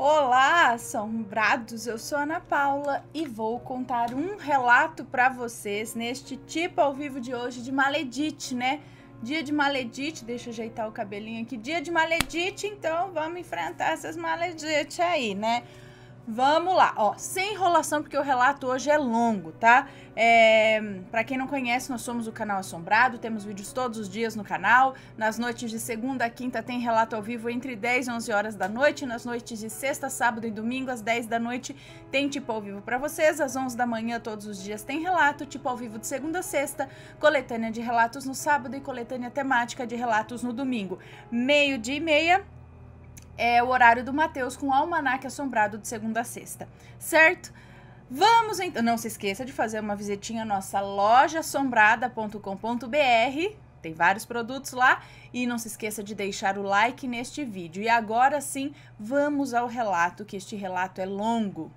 Olá, assombrados! Eu sou Ana Paula e vou contar um relato para vocês neste tipo ao vivo de hoje de Maledite, né? Dia de Maledite, deixa eu ajeitar o cabelinho aqui. Dia de Maledite, então vamos enfrentar essas Maledites aí, né? Vamos lá, ó, sem enrolação porque o relato hoje é longo, tá? Pra quem não conhece, nós somos o Canal Assombrado, temos vídeos todos os dias no canal. Nas noites de segunda a quinta tem relato ao vivo entre 10 e 11 horas da noite. Nas noites de sexta, sábado e domingo, às 10 da noite, tem tipo ao vivo pra vocês. Às 11 da manhã, todos os dias tem relato, tipo ao vivo de segunda a sexta, coletânea de relatos no sábado e coletânea temática de relatos no domingo. 12:30. É o horário do Matheus com o Almanaque Assombrado de segunda a sexta, certo? Vamos então, não se esqueça de fazer uma visitinha na nossa loja assombrada.com.br, tem vários produtos lá, e não se esqueça de deixar o like neste vídeo. E agora sim, vamos ao relato, que este relato é longo.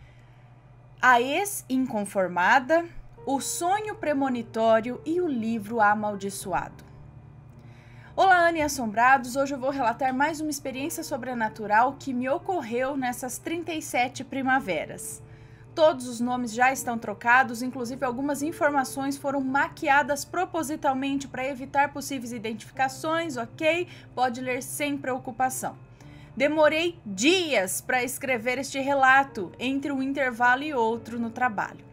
A ex-inconformada, o sonho premonitório e o livro amaldiçoado. Olá, Ana e Assombrados! Hoje eu vou relatar mais uma experiência sobrenatural que me ocorreu nessas 37 primaveras. Todos os nomes já estão trocados, inclusive algumas informações foram maquiadas propositalmente para evitar possíveis identificações, ok? Pode ler sem preocupação. Demorei dias para escrever este relato, entre um intervalo e outro no trabalho.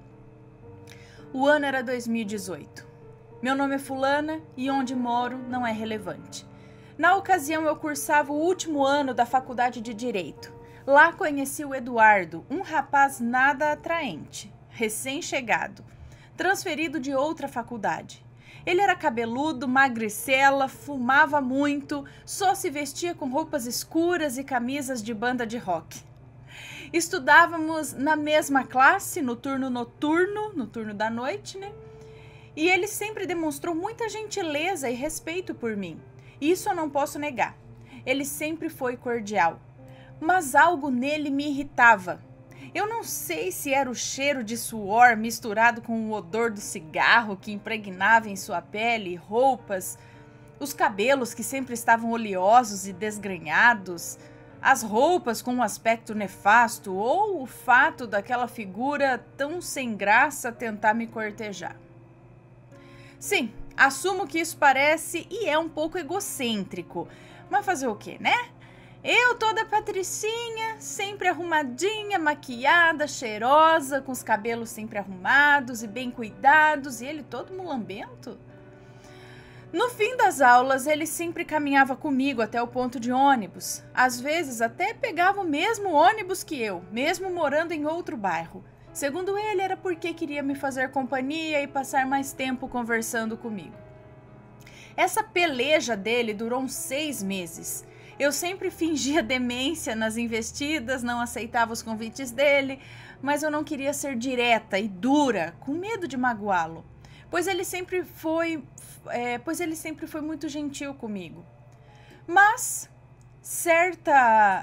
O ano era 2018. Meu nome é fulana e onde moro não é relevante. Na ocasião eu cursava o último ano da faculdade de Direito. Lá conheci o Eduardo, um rapaz nada atraente, recém-chegado, transferido de outra faculdade. Ele era cabeludo, magricela, fumava muito, só se vestia com roupas escuras e camisas de banda de rock. Estudávamos na mesma classe, no turno noturno, no turno da noite, né? E ele sempre demonstrou muita gentileza e respeito por mim. Isso eu não posso negar. Ele sempre foi cordial. Mas algo nele me irritava. Eu não sei se era o cheiro de suor misturado com o odor do cigarro que impregnava em sua pele, roupas, os cabelos que sempre estavam oleosos e desgrenhados, as roupas com um aspecto nefasto ou o fato daquela figura tão sem graça tentar me cortejar. Sim, assumo que isso parece e é um pouco egocêntrico, mas fazer o quê, né? Eu toda patricinha, sempre arrumadinha, maquiada, cheirosa, com os cabelos sempre arrumados e bem cuidados, e ele todo mulambento. No fim das aulas, ele sempre caminhava comigo até o ponto de ônibus. Às vezes até pegava o mesmo ônibus que eu, mesmo morando em outro bairro. Segundo ele, era porque queria me fazer companhia e passar mais tempo conversando comigo. Essa peleja dele durou uns 6 meses. Eu sempre fingia demência nas investidas, não aceitava os convites dele, mas eu não queria ser direta e dura, com medo de magoá-lo, pois ele sempre foi muito gentil comigo. Mas certa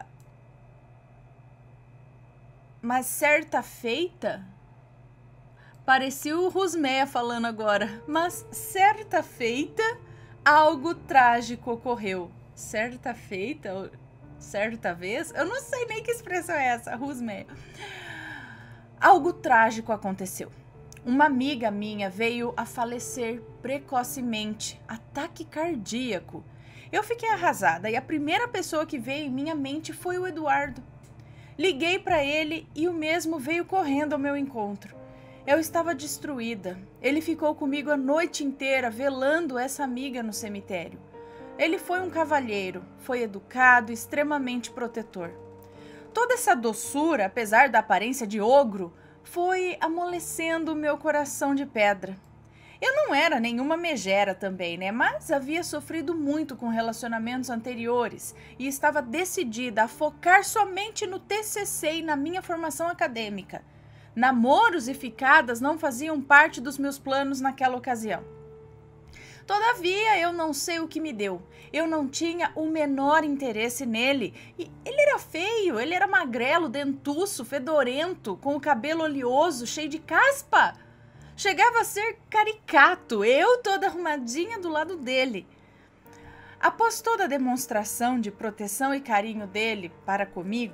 feita, parecia o Rusmeia falando agora, mas certa feita, algo trágico ocorreu. Certa feita, certa vez, eu não sei nem que expressão é essa, Rusmeia. Algo trágico aconteceu. Uma amiga minha veio a falecer precocemente, ataque cardíaco. Eu fiquei arrasada e a primeira pessoa que veio em minha mente foi o Eduardo. Liguei para ele e o mesmo veio correndo ao meu encontro. Eu estava destruída. Ele ficou comigo a noite inteira, velando essa amiga no cemitério. Ele foi um cavalheiro, foi educado, extremamente protetor. Toda essa doçura, apesar da aparência de ogro, foi amolecendo o meu coração de pedra. Eu não era nenhuma megera também, né? Mas havia sofrido muito com relacionamentos anteriores e estava decidida a focar somente no TCC e na minha formação acadêmica. Namoros e ficadas não faziam parte dos meus planos naquela ocasião. Todavia, eu não sei o que me deu. Eu não tinha o menor interesse nele. E ele era feio, ele era magrelo, dentuço, fedorento, com o cabelo oleoso, cheio de caspa. Chegava a ser caricato, eu toda arrumadinha do lado dele. Após toda a demonstração de proteção e carinho dele para comigo,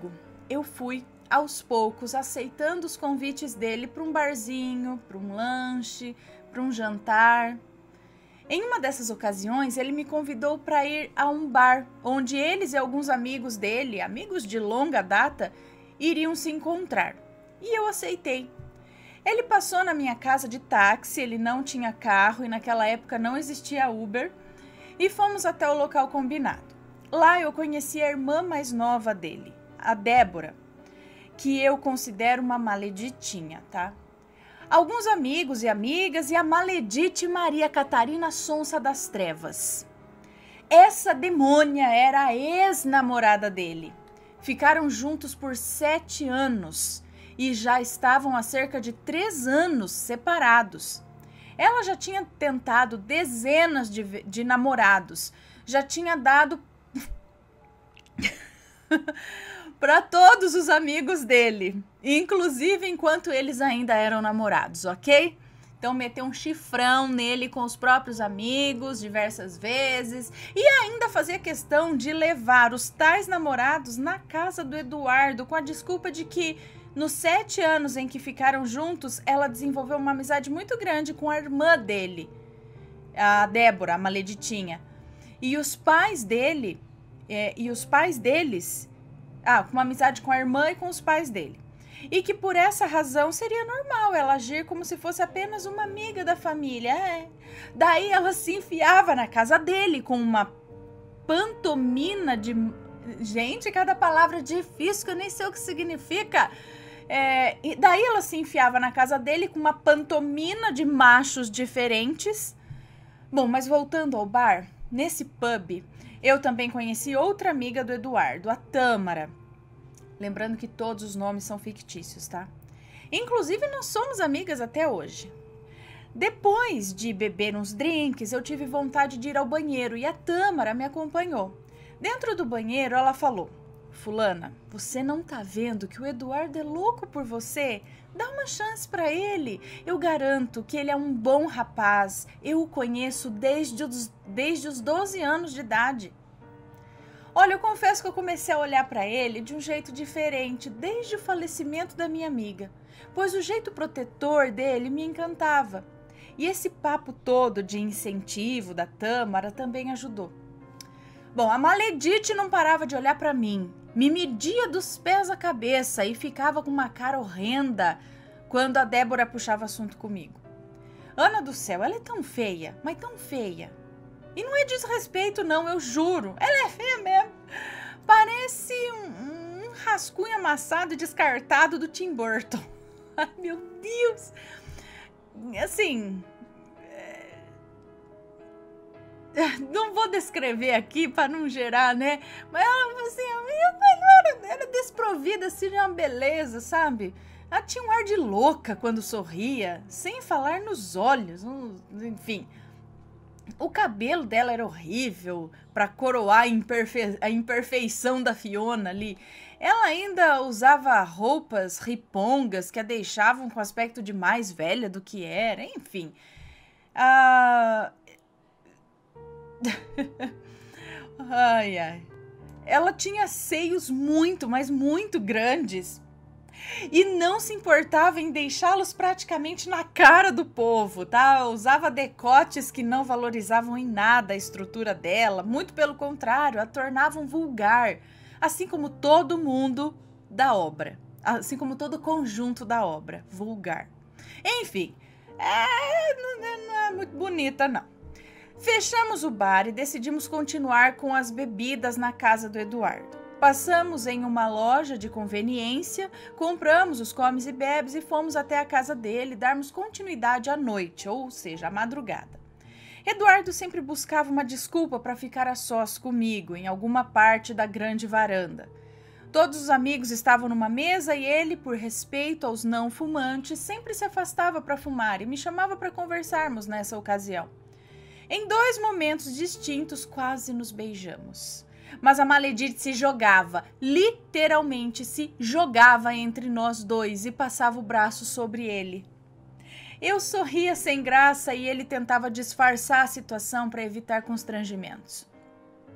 eu fui aos poucos aceitando os convites dele para um barzinho, para um lanche, para um jantar. Em uma dessas ocasiões, ele me convidou para ir a um bar, onde eles e alguns amigos dele, amigos de longa data, iriam se encontrar. E eu aceitei. Ele passou na minha casa de táxi, ele não tinha carro e naquela época não existia Uber, e fomos até o local combinado. Lá eu conheci a irmã mais nova dele, a Débora, que eu considero uma maleditinha, tá? Alguns amigos e amigas e a maledite Maria Catarina Sonsa das Trevas. Essa demônia era a ex-namorada dele. Ficaram juntos por 7 anos e já estavam há cerca de 3 anos separados. Ela já tinha tentado dezenas de namorados, já tinha dado para todos os amigos dele, inclusive enquanto eles ainda eram namorados, ok? Então meteu um chifrão nele com os próprios amigos diversas vezes e ainda fazia questão de levar os tais namorados na casa do Eduardo com a desculpa de que nos 7 anos em que ficaram juntos, ela desenvolveu uma amizade muito grande com a irmã dele, a Débora, a maleditinha, e os pais dele, com uma amizade com a irmã e com os pais dele. E que por essa razão seria normal ela agir como se fosse apenas uma amiga da família. Daí ela se enfiava na casa dele com uma pantomima de... Gente, cada palavra difícil que eu nem sei o que significa. E daí ela se enfiava na casa dele com uma pantomima de machos diferentes. Bom, mas voltando ao bar, nesse pub, eu também conheci outra amiga do Eduardo, a Tâmara. Lembrando que todos os nomes são fictícios, tá? Inclusive, nós somos amigas até hoje. Depois de beber uns drinks, eu tive vontade de ir ao banheiro e a Tâmara me acompanhou. Dentro do banheiro, ela falou: Fulana, você não tá vendo que o Eduardo é louco por você? Dá uma chance pra ele. Eu garanto que ele é um bom rapaz. Eu o conheço desde os 12 anos de idade. Olha, eu confesso que eu comecei a olhar pra ele de um jeito diferente desde o falecimento da minha amiga, pois o jeito protetor dele me encantava. E esse papo todo de incentivo da Tâmara também ajudou. Bom, a maledite não parava de olhar pra mim, me media dos pés à cabeça e ficava com uma cara horrenda quando a Débora puxava assunto comigo. Ana do céu, ela é tão feia, mas tão feia. E não é desrespeito não, eu juro, ela é feia mesmo. Parece um rascunho amassado e descartado do Tim Burton. Ai, meu Deus. Assim... Não vou descrever aqui para não gerar, né? Mas ela, assim, não era desprovida assim de uma beleza, sabe? Ela tinha um ar de louca quando sorria, sem falar nos olhos, enfim. O cabelo dela era horrível para coroar a imperfeição da Fiona ali. Ela ainda usava roupas ripongas que a deixavam com aspecto de mais velha do que era, enfim. Ai, ai. Ela tinha seios muito, mas muito grandes e não se importava em deixá-los praticamente na cara do povo, tá? Usava decotes que não valorizavam em nada a estrutura dela, muito pelo contrário, a tornavam vulgar, assim como todo mundo da obra, assim como todo o conjunto da obra, vulgar. Enfim, não é muito bonita, não. Fechamos o bar e decidimos continuar com as bebidas na casa do Eduardo. Passamos em uma loja de conveniência, compramos os comes e bebes e fomos até a casa dele darmos continuidade à noite, ou seja, à madrugada. Eduardo sempre buscava uma desculpa para ficar a sós comigo em alguma parte da grande varanda. Todos os amigos estavam numa mesa e ele, por respeito aos não fumantes, sempre se afastava para fumar e me chamava para conversarmos nessa ocasião. Em 2 momentos distintos, quase nos beijamos. Mas a maledite se jogava, literalmente se jogava entre nós dois e passava o braço sobre ele. Eu sorria sem graça e ele tentava disfarçar a situação para evitar constrangimentos.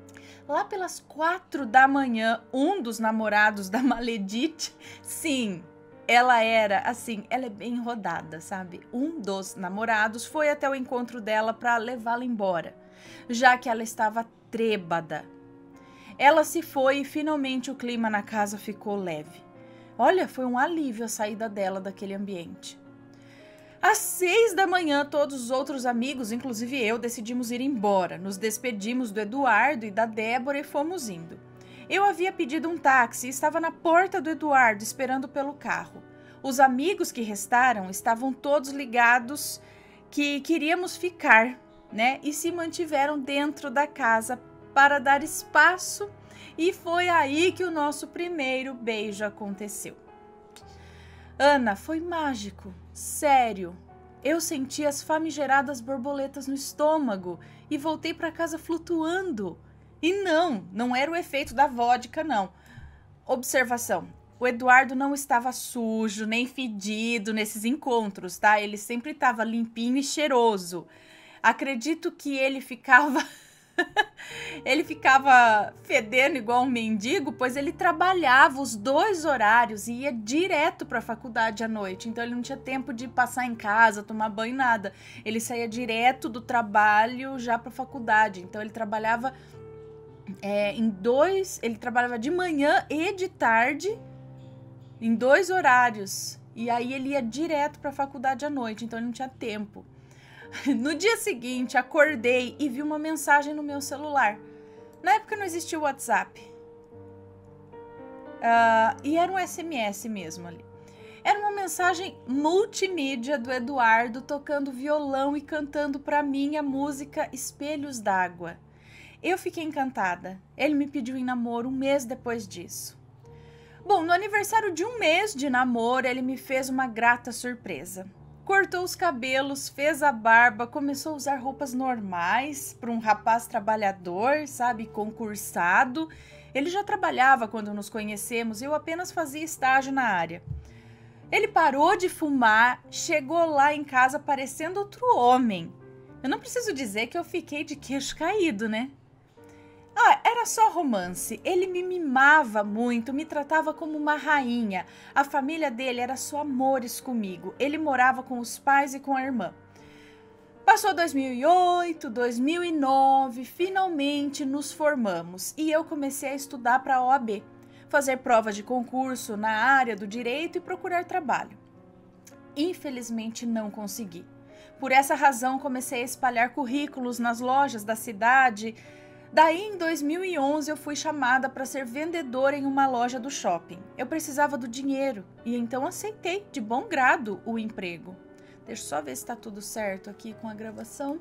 Lá pelas 4 da manhã, um dos namorados da Maledite, sim, ela era assim, ela é bem rodada, sabe? Um dos namorados foi até o encontro dela para levá-la embora, já que ela estava trêbada. Ela se foi e finalmente o clima na casa ficou leve. Olha, foi um alívio a saída dela daquele ambiente. Às 6 da manhã, todos os outros amigos, inclusive eu, decidimos ir embora. Nos despedimos do Eduardo e da Débora e fomos indo. Eu havia pedido um táxi e estava na porta do Eduardo, esperando pelo carro. Os amigos que restaram estavam todos ligados que queríamos ficar, né? E se mantiveram dentro da casa para dar espaço. E foi aí que o nosso primeiro beijo aconteceu. Ana, foi mágico, sério. Eu senti as famigeradas borboletas no estômago e voltei para casa flutuando. E não era o efeito da vodka, não. Observação, o Eduardo não estava sujo nem fedido nesses encontros, tá? Ele sempre estava limpinho e cheiroso. Acredito que ele ficava... ele ficava fedendo igual um mendigo, pois ele trabalhava os 2 horários e ia direto para a faculdade à noite. Então ele não tinha tempo de passar em casa, tomar banho, nada. Ele saía direto do trabalho já para a faculdade. Então ele trabalhava ele trabalhava de manhã e de tarde em 2 horários. E aí ele ia direto para a faculdade à noite, então ele não tinha tempo. No dia seguinte, acordei e vi uma mensagem no meu celular. Na época não existia o WhatsApp. E era um SMS mesmo ali. Era uma mensagem multimídia do Eduardo tocando violão e cantando para mim a música Espelhos d'Água. Eu fiquei encantada. Ele me pediu em namoro 1 mês depois disso. Bom, no aniversário de 1 mês de namoro, ele me fez uma grata surpresa. Cortou os cabelos, fez a barba, começou a usar roupas normais para um rapaz trabalhador, sabe, concursado. Ele já trabalhava quando nos conhecemos e eu apenas fazia estágio na área. Ele parou de fumar, chegou lá em casa parecendo outro homem. Eu não preciso dizer que eu fiquei de queixo caído, né? Era só romance. Ele me mimava muito, me tratava como uma rainha. A família dele era só amores comigo. Ele morava com os pais e com a irmã. Passou 2008, 2009, finalmente nos formamos e eu comecei a estudar para a OAB, fazer provas de concurso na área do direito e procurar trabalho. Infelizmente não consegui. Por essa razão comecei a espalhar currículos nas lojas da cidade. Daí, em 2011, eu fui chamada para ser vendedora em uma loja do shopping. Eu precisava do dinheiro e então aceitei de bom grado o emprego. Deixa eu só ver se está tudo certo aqui com a gravação.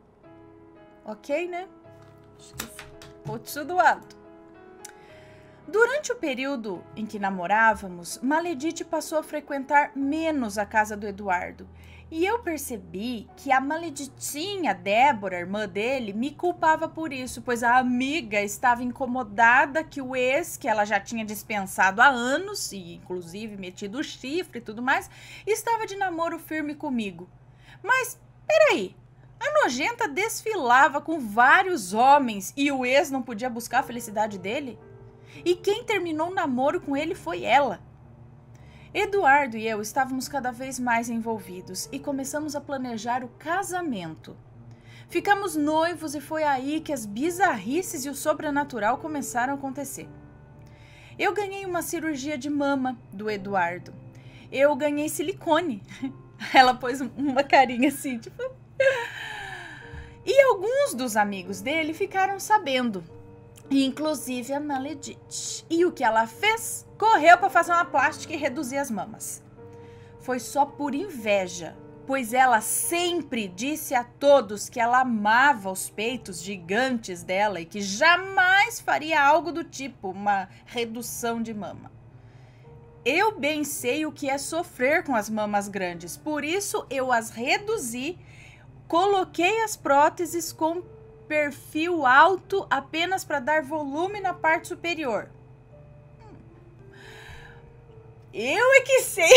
Ok, né? Acho que ficou tudo alto. Durante o período em que namorávamos, Maledite passou a frequentar menos a casa do Eduardo. E eu percebi que a maleditinha Débora, irmã dele, me culpava por isso, pois a amiga estava incomodada que o ex, que ela já tinha dispensado há anos, e inclusive metido o chifre e tudo mais, estava de namoro firme comigo. Mas, peraí, a nojenta desfilava com vários homens e o ex não podia buscar a felicidade dele? E quem terminou o namoro com ele foi ela. Eduardo e eu estávamos cada vez mais envolvidos e começamos a planejar o casamento. Ficamos noivos e foi aí que as bizarrices e o sobrenatural começaram a acontecer. Eu ganhei uma cirurgia de mama do Eduardo. Eu ganhei silicone. Ela pôs uma carinha assim, tipo... E alguns dos amigos dele ficaram sabendo. Inclusive a Maledite. E o que ela fez? Correu para fazer uma plástica e reduzir as mamas. Foi só por inveja, pois ela sempre disse a todos que ela amava os peitos gigantes dela e que jamais faria algo do tipo uma redução de mama. Eu bem sei o que é sofrer com as mamas grandes, por isso eu as reduzi, coloquei as próteses com perfil alto apenas para dar volume na parte superior. Eu é que sei.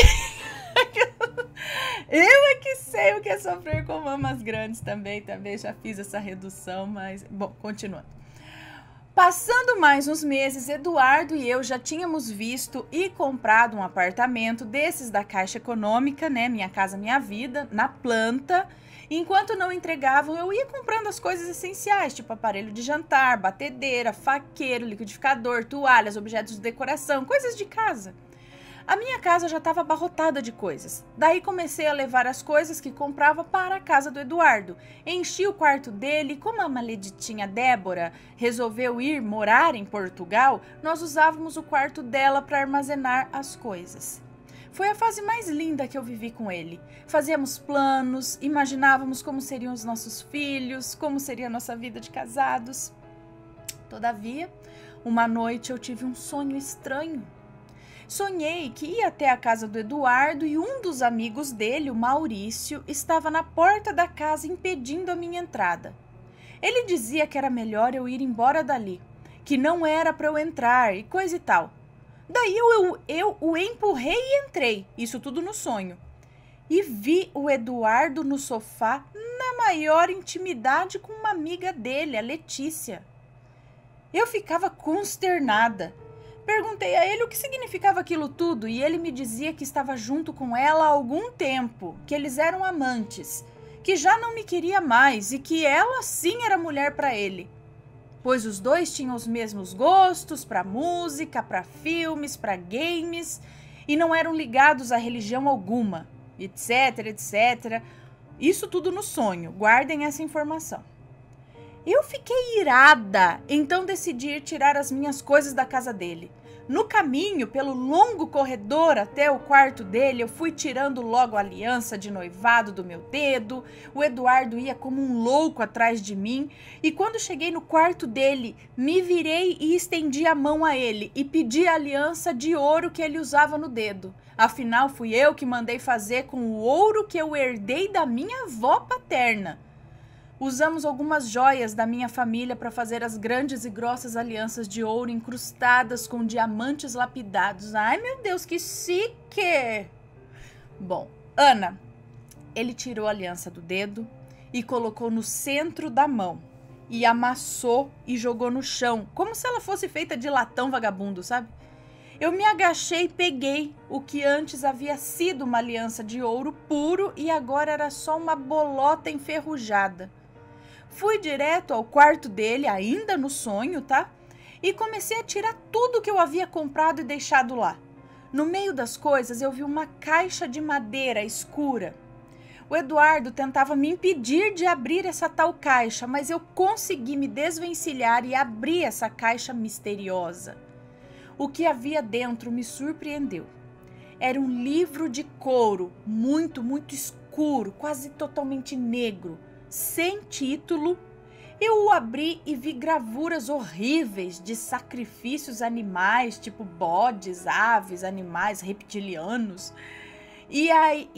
Eu é que sei o que é sofrer com mamas grandes também já fiz essa redução, mas bom, continuando. Passando mais uns meses, Eduardo e eu já tínhamos visto e comprado um apartamento desses da Caixa Econômica, né? Minha Casa Minha Vida, na planta. Enquanto não entregavam, eu ia comprando as coisas essenciais, tipo aparelho de jantar, batedeira, faqueiro, liquidificador, toalhas, objetos de decoração, coisas de casa. A minha casa já estava abarrotada de coisas. Daí comecei a levar as coisas que comprava para a casa do Eduardo. Enchi o quarto dele e como a maleditinha Débora resolveu ir morar em Portugal, nós usávamos o quarto dela para armazenar as coisas. Foi a fase mais linda que eu vivi com ele. Fazíamos planos, imaginávamos como seriam os nossos filhos, como seria a nossa vida de casados. Todavia, uma noite eu tive um sonho estranho. Sonhei que ia até a casa do Eduardo e um dos amigos dele, o Maurício, estava na porta da casa impedindo a minha entrada. Ele dizia que era melhor eu ir embora dali, que não era para eu entrar e coisa e tal. Daí eu o empurrei e entrei, isso tudo no sonho. E vi o Eduardo no sofá na maior intimidade com uma amiga dele, a Letícia. Eu ficava consternada. Perguntei a ele o que significava aquilo tudo e ele me dizia que estava junto com ela há algum tempo, que eles eram amantes, que já não me queria mais e que ela sim era mulher para ele. Pois os dois tinham os mesmos gostos para música, para filmes, para games e não eram ligados a religião alguma, etc, etc. Isso tudo no sonho, guardem essa informação. Eu fiquei irada, então decidi ir tirar as minhas coisas da casa dele. No caminho, pelo longo corredor até o quarto dele, eu fui tirando logo a aliança de noivado do meu dedo. O Eduardo ia como um louco atrás de mim. E quando cheguei no quarto dele, me virei e estendi a mão a ele e pedi a aliança de ouro que ele usava no dedo. Afinal, fui eu que mandei fazer com o ouro que eu herdei da minha avó paterna. Usamos algumas joias da minha família para fazer as grandes e grossas alianças de ouro incrustadas com diamantes lapidados. Ai, meu Deus, que chique! Bom, Ana, ele tirou a aliança do dedo e colocou no centro da mão e amassou e jogou no chão, como se ela fosse feita de latão vagabundo, sabe? Eu me agachei e peguei o que antes havia sido uma aliança de ouro puro e agora era só uma bolota enferrujada. Fui direto ao quarto dele, ainda no sonho, tá? E comecei a tirar tudo que eu havia comprado e deixado lá. No meio das coisas, eu vi uma caixa de madeira escura. O Eduardo tentava me impedir de abrir essa tal caixa, mas eu consegui me desvencilhar e abrir essa caixa misteriosa. O que havia dentro me surpreendeu. Era um livro de couro, muito, muito escuro, quase totalmente negro. Sem título, eu o abri e vi gravuras horríveis de sacrifícios animais, tipo bodes, aves, animais reptilianos, e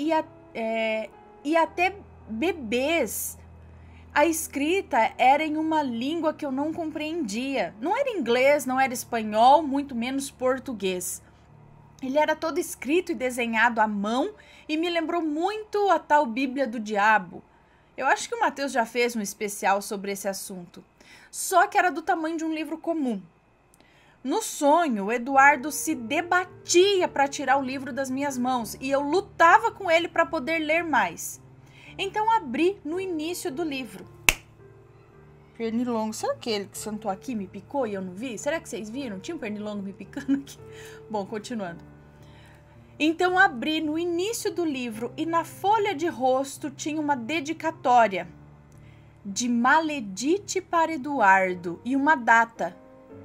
até bebês. A escrita era em uma língua que eu não compreendia. Não era inglês, não era espanhol, muito menos português. Ele era todo escrito e desenhado à mão e me lembrou muito a tal Bíblia do Diabo. Eu acho que o Matheus já fez um especial sobre esse assunto. Só que era do tamanho de um livro comum. No sonho, o Eduardo se debatia para tirar o livro das minhas mãos e eu lutava com ele para poder ler mais. Então abri no início do livro. Pernilongo, será que ele que sentou aqui me picou e eu não vi? Será que vocês viram? Tinha um pernilongo me picando aqui? Bom, continuando. Então abri no início do livro e na folha de rosto tinha uma dedicatória de Maledite para Eduardo e uma data,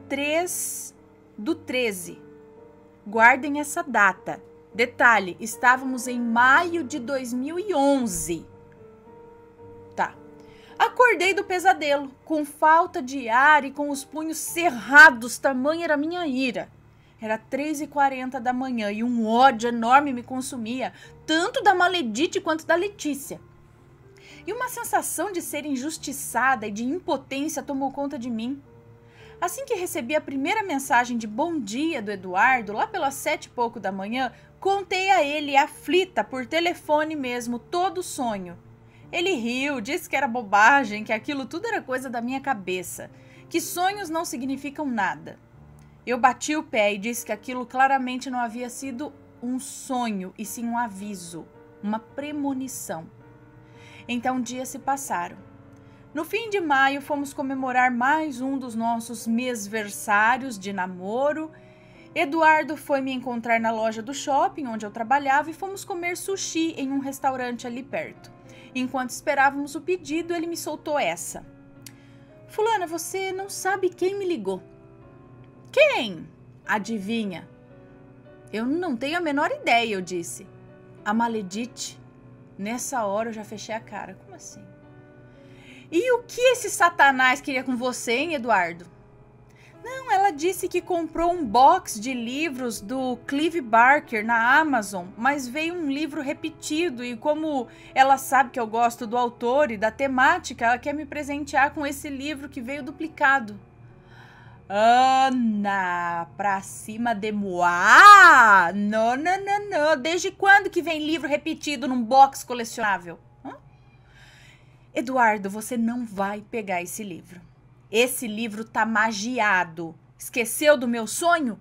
3/13. Guardem essa data. Detalhe, estávamos em maio de 2011. Tá. Acordei do pesadelo, com falta de ar e com os punhos cerrados, tamanha era minha ira. Era 3h40 da manhã e um ódio enorme me consumia, tanto da Maledite quanto da Letícia. E uma sensação de ser injustiçada e de impotência tomou conta de mim. Assim que recebi a primeira mensagem de bom dia do Eduardo, lá pelas 7h pouco da manhã, contei a ele, aflita, por telefone mesmo, todo o sonho. Ele riu, disse que era bobagem, que aquilo tudo era coisa da minha cabeça, que sonhos não significam nada. Eu bati o pé e disse que aquilo claramente não havia sido um sonho, e sim um aviso, uma premonição. Então dias se passaram. No fim de maio, fomos comemorar mais um dos nossos mêsversários de namoro. Eduardo foi me encontrar na loja do shopping onde eu trabalhava e fomos comer sushi em um restaurante ali perto. Enquanto esperávamos o pedido, ele me soltou essa. Fulana, você não sabe quem me ligou. Quem? Adivinha? Eu não tenho a menor ideia, eu disse. A Maledite. Nessa hora eu já fechei a cara. Como assim? E o que esse satanás queria com você, hein, Eduardo? Não, ela disse que comprou um box de livros do Clive Barker na Amazon, mas veio um livro repetido e como ela sabe que eu gosto do autor e da temática, ela quer me presentear com esse livro que veio duplicado. Ana, pra cima de moi? Não, não, não, não. Desde quando que vem livro repetido num box colecionável? Eduardo, você não vai pegar esse livro. Esse livro tá magiado. Esqueceu do meu sonho?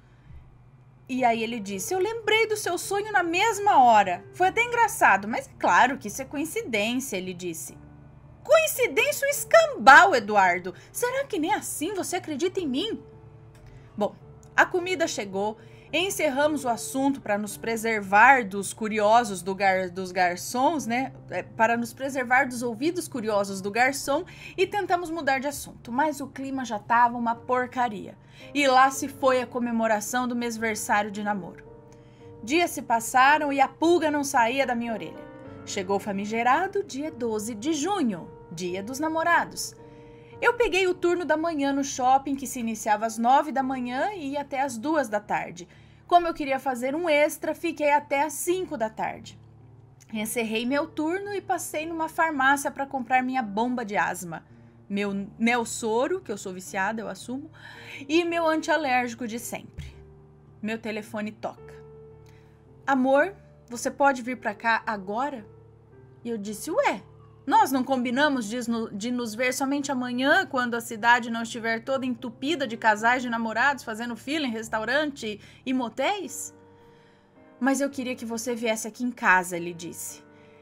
E aí ele disse, eu lembrei do seu sonho na mesma hora. Foi até engraçado, mas é claro que isso é coincidência, ele disse. Coincidência o escambau, Eduardo. Será que nem assim você acredita em mim? Bom, a comida chegou. Encerramos o assunto para nos preservar dos curiosos dos garçons, né? Para nos preservar dos ouvidos curiosos do garçom e tentamos mudar de assunto. Mas o clima já estava uma porcaria. E lá se foi a comemoração do mêsversário de namoro. Dias se passaram e a pulga não saía da minha orelha. Chegou o famigerado dia 12 de junho, dia dos namorados. Eu peguei o turno da manhã no shopping, que se iniciava às 9 da manhã e ia até às 2 da tarde. Como eu queria fazer um extra, fiquei até às 5 da tarde. Encerrei meu turno e passei numa farmácia para comprar minha bomba de asma, meu soro, que eu sou viciada, eu assumo, e meu antialérgico de sempre. Meu telefone toca. Amor, você pode vir para cá agora? E eu disse, ué, nós não combinamos de nos ver somente amanhã, quando a cidade não estiver toda entupida de casais de namorados fazendo fila em restaurante e motéis? Mas eu queria que você viesse aqui em casa, ele disse.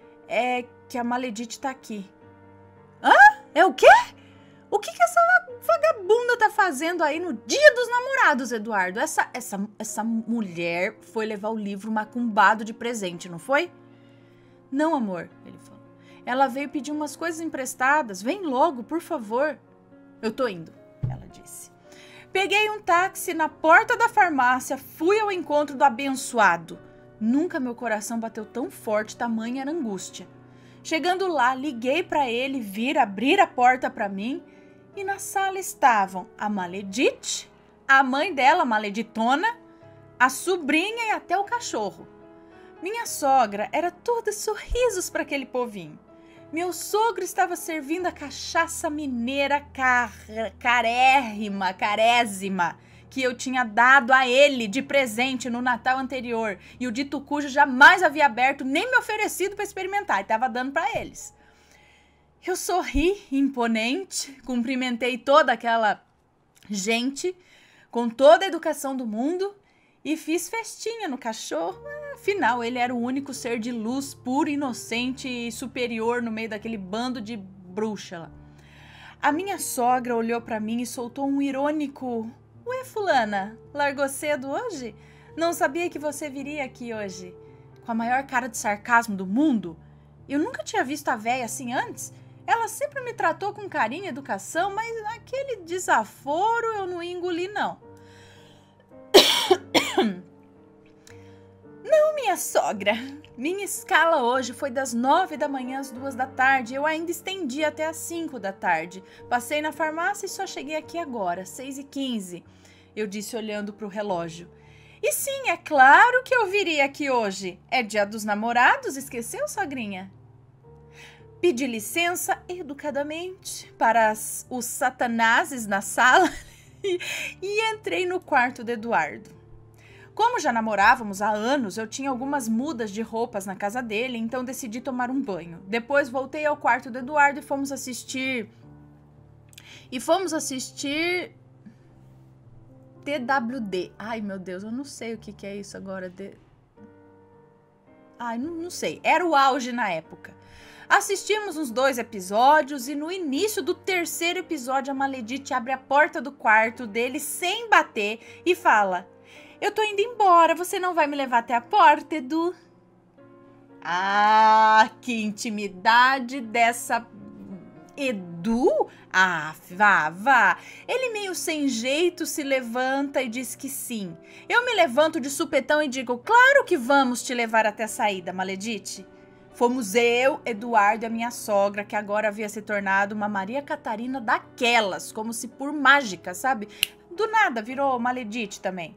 É que a Maledite tá aqui. Hã? É o quê? O que essa vagabunda tá fazendo aí no dia dos namorados, Eduardo? Essa mulher foi levar o livro macumbado de presente, não foi? Não, amor, ele falou. Ela veio pedir umas coisas emprestadas. Vem logo, por favor. Eu tô indo, ela disse. Peguei um táxi na porta da farmácia, fui ao encontro do abençoado. Nunca meu coração bateu tão forte, tamanha era angústia. Chegando lá, liguei para ele vir abrir a porta para mim e na sala estavam a Maledite, a mãe dela, a Maleditona, a sobrinha e até o cachorro. Minha sogra era toda sorrisos para aquele povinho. Meu sogro estava servindo a cachaça mineira carésima, que eu tinha dado a ele de presente no Natal anterior. E o dito cujo jamais havia aberto, nem me oferecido para experimentar, e estava dando para eles. Eu sorri, imponente, cumprimentei toda aquela gente, com toda a educação do mundo, e fiz festinha no cachorro. Afinal, ele era o único ser de luz puro, inocente e superior no meio daquele bando de bruxa lá. A minha sogra olhou para mim e soltou um irônico... Ué, fulana, largou cedo hoje? Não sabia que você viria aqui hoje. Com a maior cara de sarcasmo do mundo. Eu nunca tinha visto a véia assim antes. Ela sempre me tratou com carinho e educação, mas aquele desaforo eu não engoli, não. Não, minha sogra. Minha escala hoje foi das 9 da manhã às 2 da tarde. Eu ainda estendi até às 5 da tarde. Passei na farmácia e só cheguei aqui agora, 6h15. Eu disse olhando para o relógio. E sim, é claro que eu viria aqui hoje. É dia dos namorados, esqueceu, sogrinha? Pedi licença educadamente para os satanases na sala e entrei no quarto de Eduardo. Como já namorávamos há anos, eu tinha algumas mudas de roupas na casa dele, então decidi tomar um banho. Depois voltei ao quarto do Eduardo e fomos assistir E fomos assistir TWD. Ai, meu Deus, eu não sei o que é isso agora. Ai, não sei. Era o auge na época. Assistimos uns 2 episódios e no início do 3º episódio a Maledite abre a porta do quarto dele sem bater e fala: eu tô indo embora, você não vai me levar até a porta, Edu? Ah, que intimidade dessa Edu? Ah, vá. Ele meio sem jeito se levanta e diz que sim. Eu me levanto de supetão e digo: claro que vamos te levar até a saída, Maledite. Fomos eu, Eduardo e a minha sogra, que agora havia se tornado uma Maria Catarina daquelas, como se por mágica, sabe? Do nada virou Maledite também.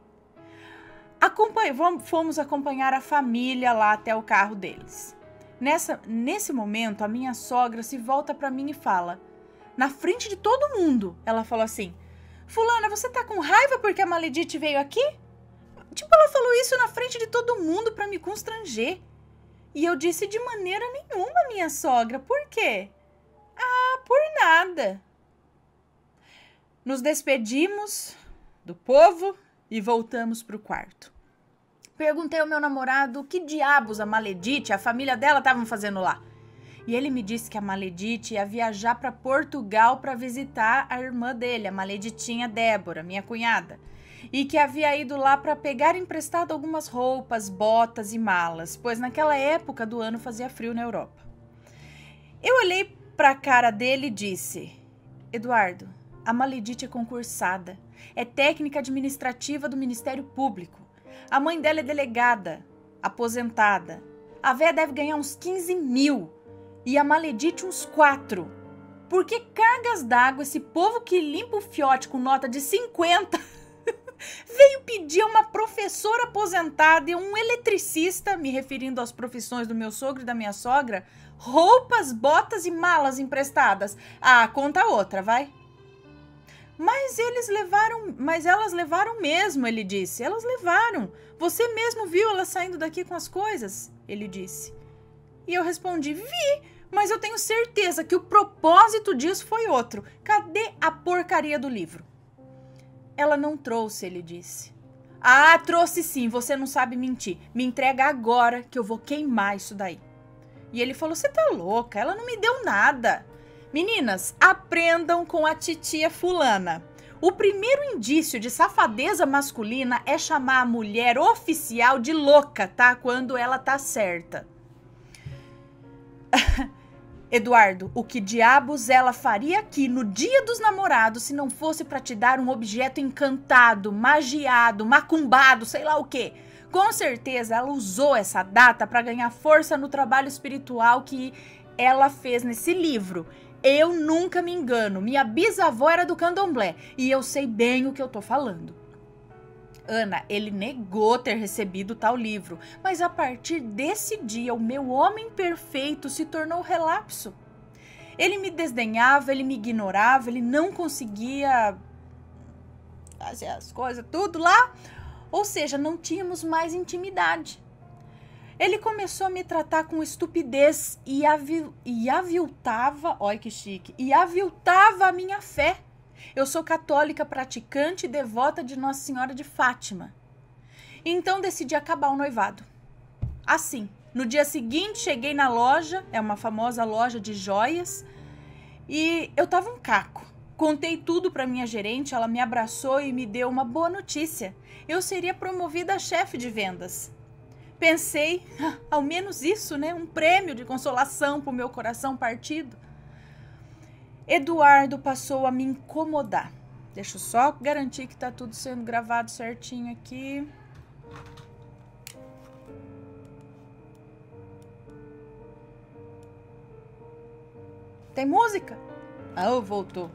Fomos acompanhar a família lá até o carro deles. Nesse momento, a minha sogra se volta para mim e fala, na frente de todo mundo, ela falou assim: fulana, você tá com raiva porque a Maledite veio aqui? Tipo, ela falou isso na frente de todo mundo para me constranger. E eu disse: de maneira nenhuma, minha sogra. Por quê? Ah, por nada. Nos despedimos do povo e voltamos para o quarto. Perguntei ao meu namorado que diabos a Maledite e a família dela estavam fazendo lá. E ele me disse que a Maledite ia viajar para Portugal para visitar a irmã dele, a Maleditinha Débora, minha cunhada. E que havia ido lá para pegar emprestado algumas roupas, botas e malas, pois naquela época do ano fazia frio na Europa. Eu olhei para a cara dele e disse: Eduardo, a Maledite é concursada, é técnica administrativa do Ministério Público. A mãe dela é delegada, aposentada. A véia deve ganhar uns 15 mil e a Maledite uns 4. Por que cargas d'água esse povo que limpa o fiote com nota de 50 veio pedir a uma professora aposentada e um eletricista, me referindo às profissões do meu sogro e da minha sogra, roupas, botas e malas emprestadas? Ah, conta outra, vai. Mas elas levaram mesmo, ele disse. Elas levaram. Você mesmo viu elas saindo daqui com as coisas? Ele disse. E eu respondi: vi, mas eu tenho certeza que o propósito disso foi outro. Cadê a porcaria do livro? Ela não trouxe, ele disse. Ah, trouxe sim, você não sabe mentir. Me entrega agora que eu vou queimar isso daí. E ele falou: você tá louca, ela não me deu nada. Meninas, aprendam com a titia fulana. O primeiro indício de safadeza masculina é chamar a mulher oficial de louca, tá? Quando ela tá certa. Eduardo, o que diabos ela faria aqui no dia dos namorados se não fosse para te dar um objeto encantado, magiado, macumbado, sei lá o quê? Com certeza ela usou essa data para ganhar força no trabalho espiritual que ela fez nesse livro. Eu nunca me engano, minha bisavó era do candomblé e eu sei bem o que eu tô falando. Ana, ele negou ter recebido tal livro, mas a partir desse dia o meu homem perfeito se tornou relapso. Ele me desdenhava, ele me ignorava, ele não conseguia fazer as coisas, tudo lá. Ou seja, não tínhamos mais intimidade. Ele começou a me tratar com estupidez e aviltava, olha que chique, e aviltava a minha fé. Eu sou católica praticante e devota de Nossa Senhora de Fátima. Então decidi acabar o noivado. Assim, no dia seguinte cheguei na loja, é uma famosa loja de joias, e eu tava um caco. Contei tudo para minha gerente, ela me abraçou e me deu uma boa notícia. Eu seria promovida a chefe de vendas. Pensei, ao menos isso, né? Um prêmio de consolação pro meu coração partido. Eduardo passou a me incomodar. Deixa eu só garantir que tá tudo sendo gravado certinho aqui. Tem música? Ah, voltou.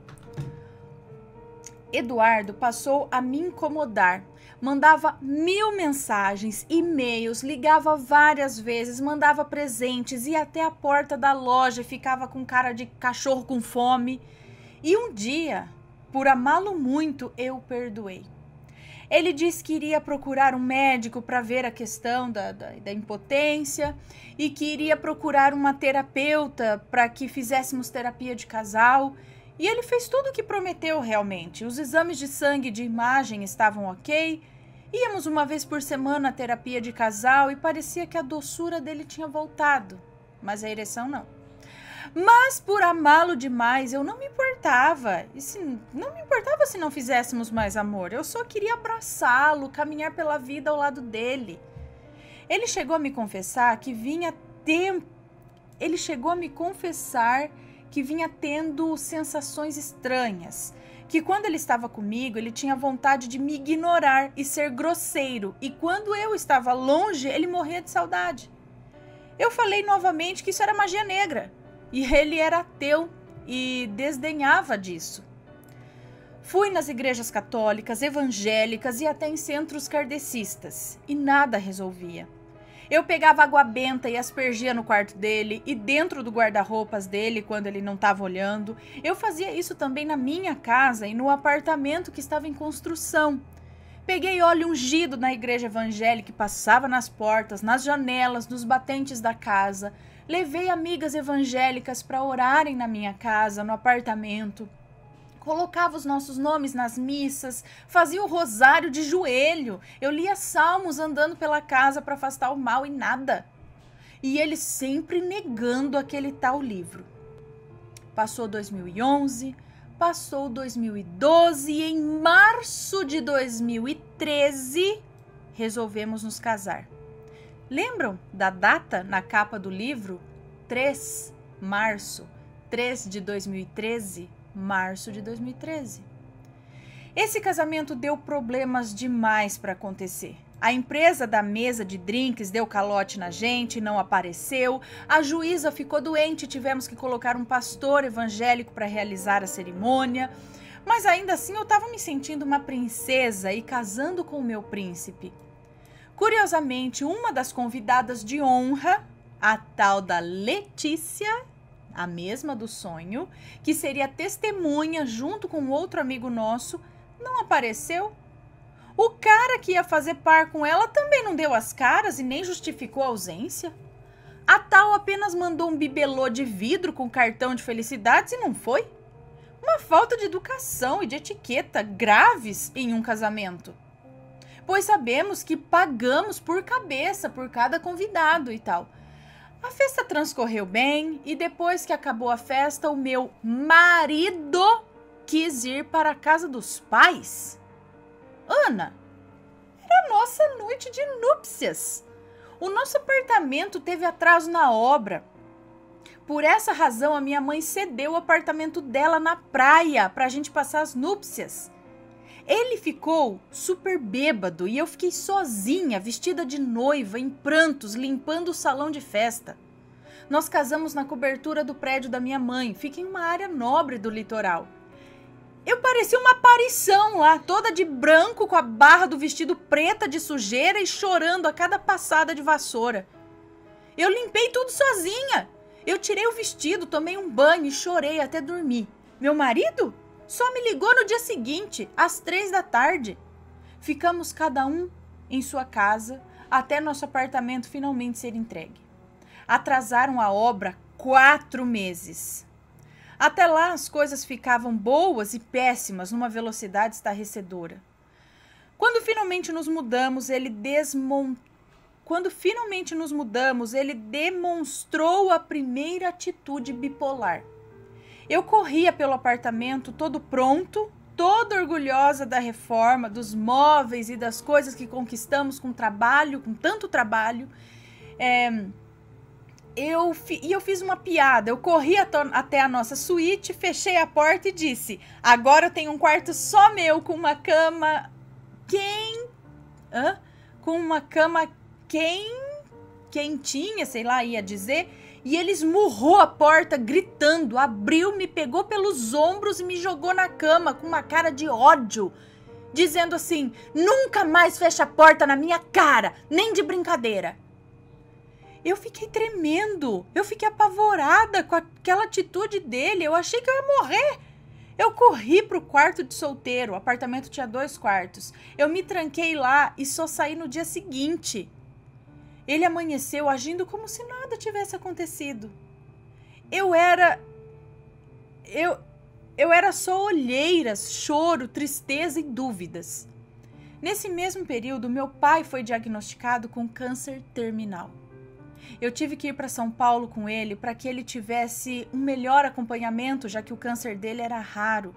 Eduardo passou a me incomodar. Mandava 1000 mensagens, e-mails, ligava várias vezes, mandava presentes, ia até a porta da loja e ficava com cara de cachorro com fome. E um dia, por amá-lo muito, eu perdoei. Ele disse que iria procurar um médico para ver a questão da impotência e que iria procurar uma terapeuta para que fizéssemos terapia de casal. E ele fez tudo o que prometeu realmente. Os exames de sangue e de imagem estavam ok. Íamos uma vez por semana à terapia de casal e parecia que a doçura dele tinha voltado. Mas a ereção não. Mas por amá-lo demais, eu não me importava. Não me importava se não fizéssemos mais amor. Eu só queria abraçá-lo, caminhar pela vida ao lado dele. Ele chegou a me confessar que vinha tendo sensações estranhas. Que quando ele estava comigo, ele tinha vontade de me ignorar e ser grosseiro. E quando eu estava longe, ele morria de saudade. Eu falei novamente que isso era magia negra. E ele era ateu e desdenhava disso. Fui nas igrejas católicas, evangélicas e até em centros kardecistas. E nada resolvia. Eu pegava água benta e aspergia no quarto dele e dentro do guarda-roupas dele quando ele não estava olhando. Eu fazia isso também na minha casa e no apartamento que estava em construção. Peguei óleo ungido na igreja evangélica e passava nas portas, nas janelas, nos batentes da casa. Levei amigas evangélicas para orarem na minha casa, no apartamento. Colocava os nossos nomes nas missas, fazia o rosário de joelho. Eu lia salmos andando pela casa para afastar o mal e nada. E ele sempre negando aquele tal livro. Passou 2011, passou 2012 e em março de 2013 resolvemos nos casar. Lembram da data na capa do livro? 3 de 2013, março de 2013. Esse casamento deu problemas demais para acontecer. A empresa da mesa de drinks deu calote na gente, não apareceu. A juíza ficou doente e tivemos que colocar um pastor evangélico para realizar a cerimônia. Mas ainda assim eu estava me sentindo uma princesa e casando com o meu príncipe. Curiosamente, uma das convidadas de honra, a tal da Letícia, a mesma do sonho, que seria testemunha junto com outro amigo nosso, não apareceu. O cara que ia fazer par com ela também não deu as caras e nem justificou a ausência. A tal apenas mandou um bibelô de vidro com cartão de felicidades e não foi. Uma falta de educação e de etiqueta graves em um casamento. Pois sabemos que pagamos por cabeça por cada convidado e tal. A festa transcorreu bem e depois que acabou a festa, o meu marido quis ir para a casa dos pais. Ana, era a nossa noite de núpcias. O nosso apartamento teve atraso na obra. Por essa razão, a minha mãe cedeu o apartamento dela na praia para a gente passar as núpcias. Ele ficou super bêbado e eu fiquei sozinha, vestida de noiva, em prantos, limpando o salão de festa. Nós casamos na cobertura do prédio da minha mãe, fica em uma área nobre do litoral. Eu parecia uma aparição lá, toda de branco, com a barra do vestido preta de sujeira e chorando a cada passada de vassoura. Eu limpei tudo sozinha. Eu tirei o vestido, tomei um banho e chorei até dormir. Meu marido só me ligou no dia seguinte, às 3 da tarde. Ficamos cada um em sua casa até nosso apartamento finalmente ser entregue. Atrasaram a obra 4 meses. Até lá as coisas ficavam boas e péssimas numa velocidade estarrecedora. Quando finalmente nos mudamos, ele demonstrou a primeira atitude bipolar. Eu corria pelo apartamento todo pronto, toda orgulhosa da reforma, dos móveis e das coisas que conquistamos com trabalho, com tanto trabalho. Eu fiz uma piada, eu corri até a nossa suíte, fechei a porta e disse: agora eu tenho um quarto só meu, com uma cama quentinha, sei lá, ia dizer. E ele esmurrou a porta, gritando, abriu, me pegou pelos ombros e me jogou na cama com uma cara de ódio, dizendo assim: nunca mais fecha a porta na minha cara, nem de brincadeira. Eu fiquei tremendo, eu fiquei apavorada com aquela atitude dele, eu achei que eu ia morrer. Eu corri para o quarto de solteiro, o apartamento tinha 2 quartos. Eu me tranquei lá e só saí no dia seguinte. Ele amanheceu agindo como se nada tivesse acontecido. Eu era só olheiras, choro, tristeza e dúvidas. Nesse mesmo período, meu pai foi diagnosticado com câncer terminal. Eu tive que ir para São Paulo com ele para que ele tivesse um melhor acompanhamento, já que o câncer dele era raro.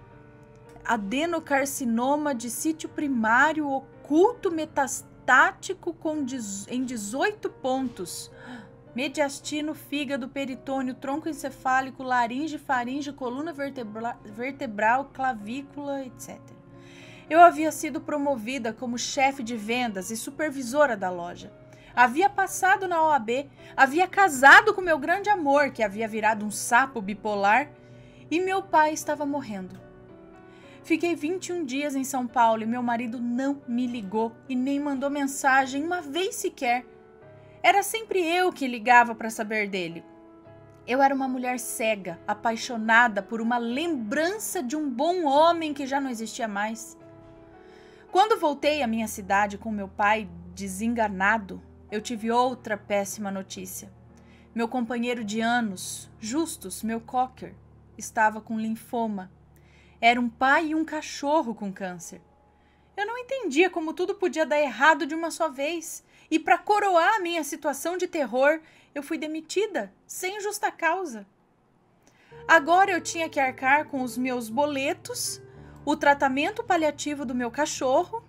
Adenocarcinoma de sítio primário oculto metastático em 18 pontos. Mediastino, fígado, peritônio, tronco encefálico, laringe, faringe, coluna vertebral, clavícula, etc. Eu havia sido promovida como chefe de vendas e supervisora da loja. Havia passado na OAB, havia casado com meu grande amor, que havia virado um sapo bipolar, e meu pai estava morrendo. Fiquei 21 dias em São Paulo e meu marido não me ligou e nem mandou mensagem uma vez sequer. Era sempre eu que ligava para saber dele. Eu era uma mulher cega, apaixonada por uma lembrança de um bom homem que já não existia mais. Quando voltei à minha cidade com meu pai desenganado, eu tive outra péssima notícia. Meu companheiro de anos, Justus, meu cocker, estava com linfoma. Era um pai e um cachorro com câncer. Eu não entendia como tudo podia dar errado de uma só vez. E para coroar a minha situação de terror, eu fui demitida, sem justa causa. Agora eu tinha que arcar com os meus boletos, o tratamento paliativo do meu cachorro,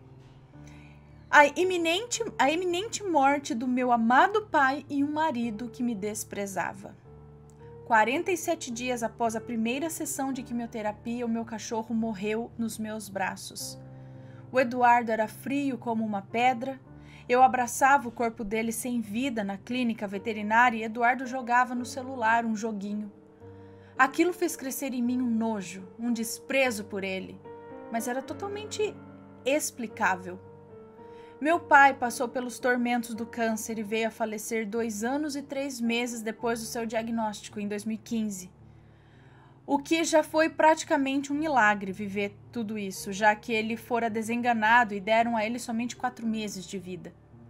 a iminente morte do meu amado pai e um marido que me desprezava. 47 dias após a primeira sessão de quimioterapia, o meu cachorro morreu nos meus braços. O Eduardo era frio como uma pedra. Eu abraçava o corpo dele sem vida na clínica veterinária e Eduardo jogava no celular um joguinho. Aquilo fez crescer em mim um nojo, um desprezo por ele, mas era totalmente explicável. Meu pai passou pelos tormentos do câncer e veio a falecer 2 anos e 3 meses depois do seu diagnóstico, em 2015. O que já foi praticamente um milagre viver tudo isso, já que ele fora desenganado e deram a ele somente 4 meses de vida.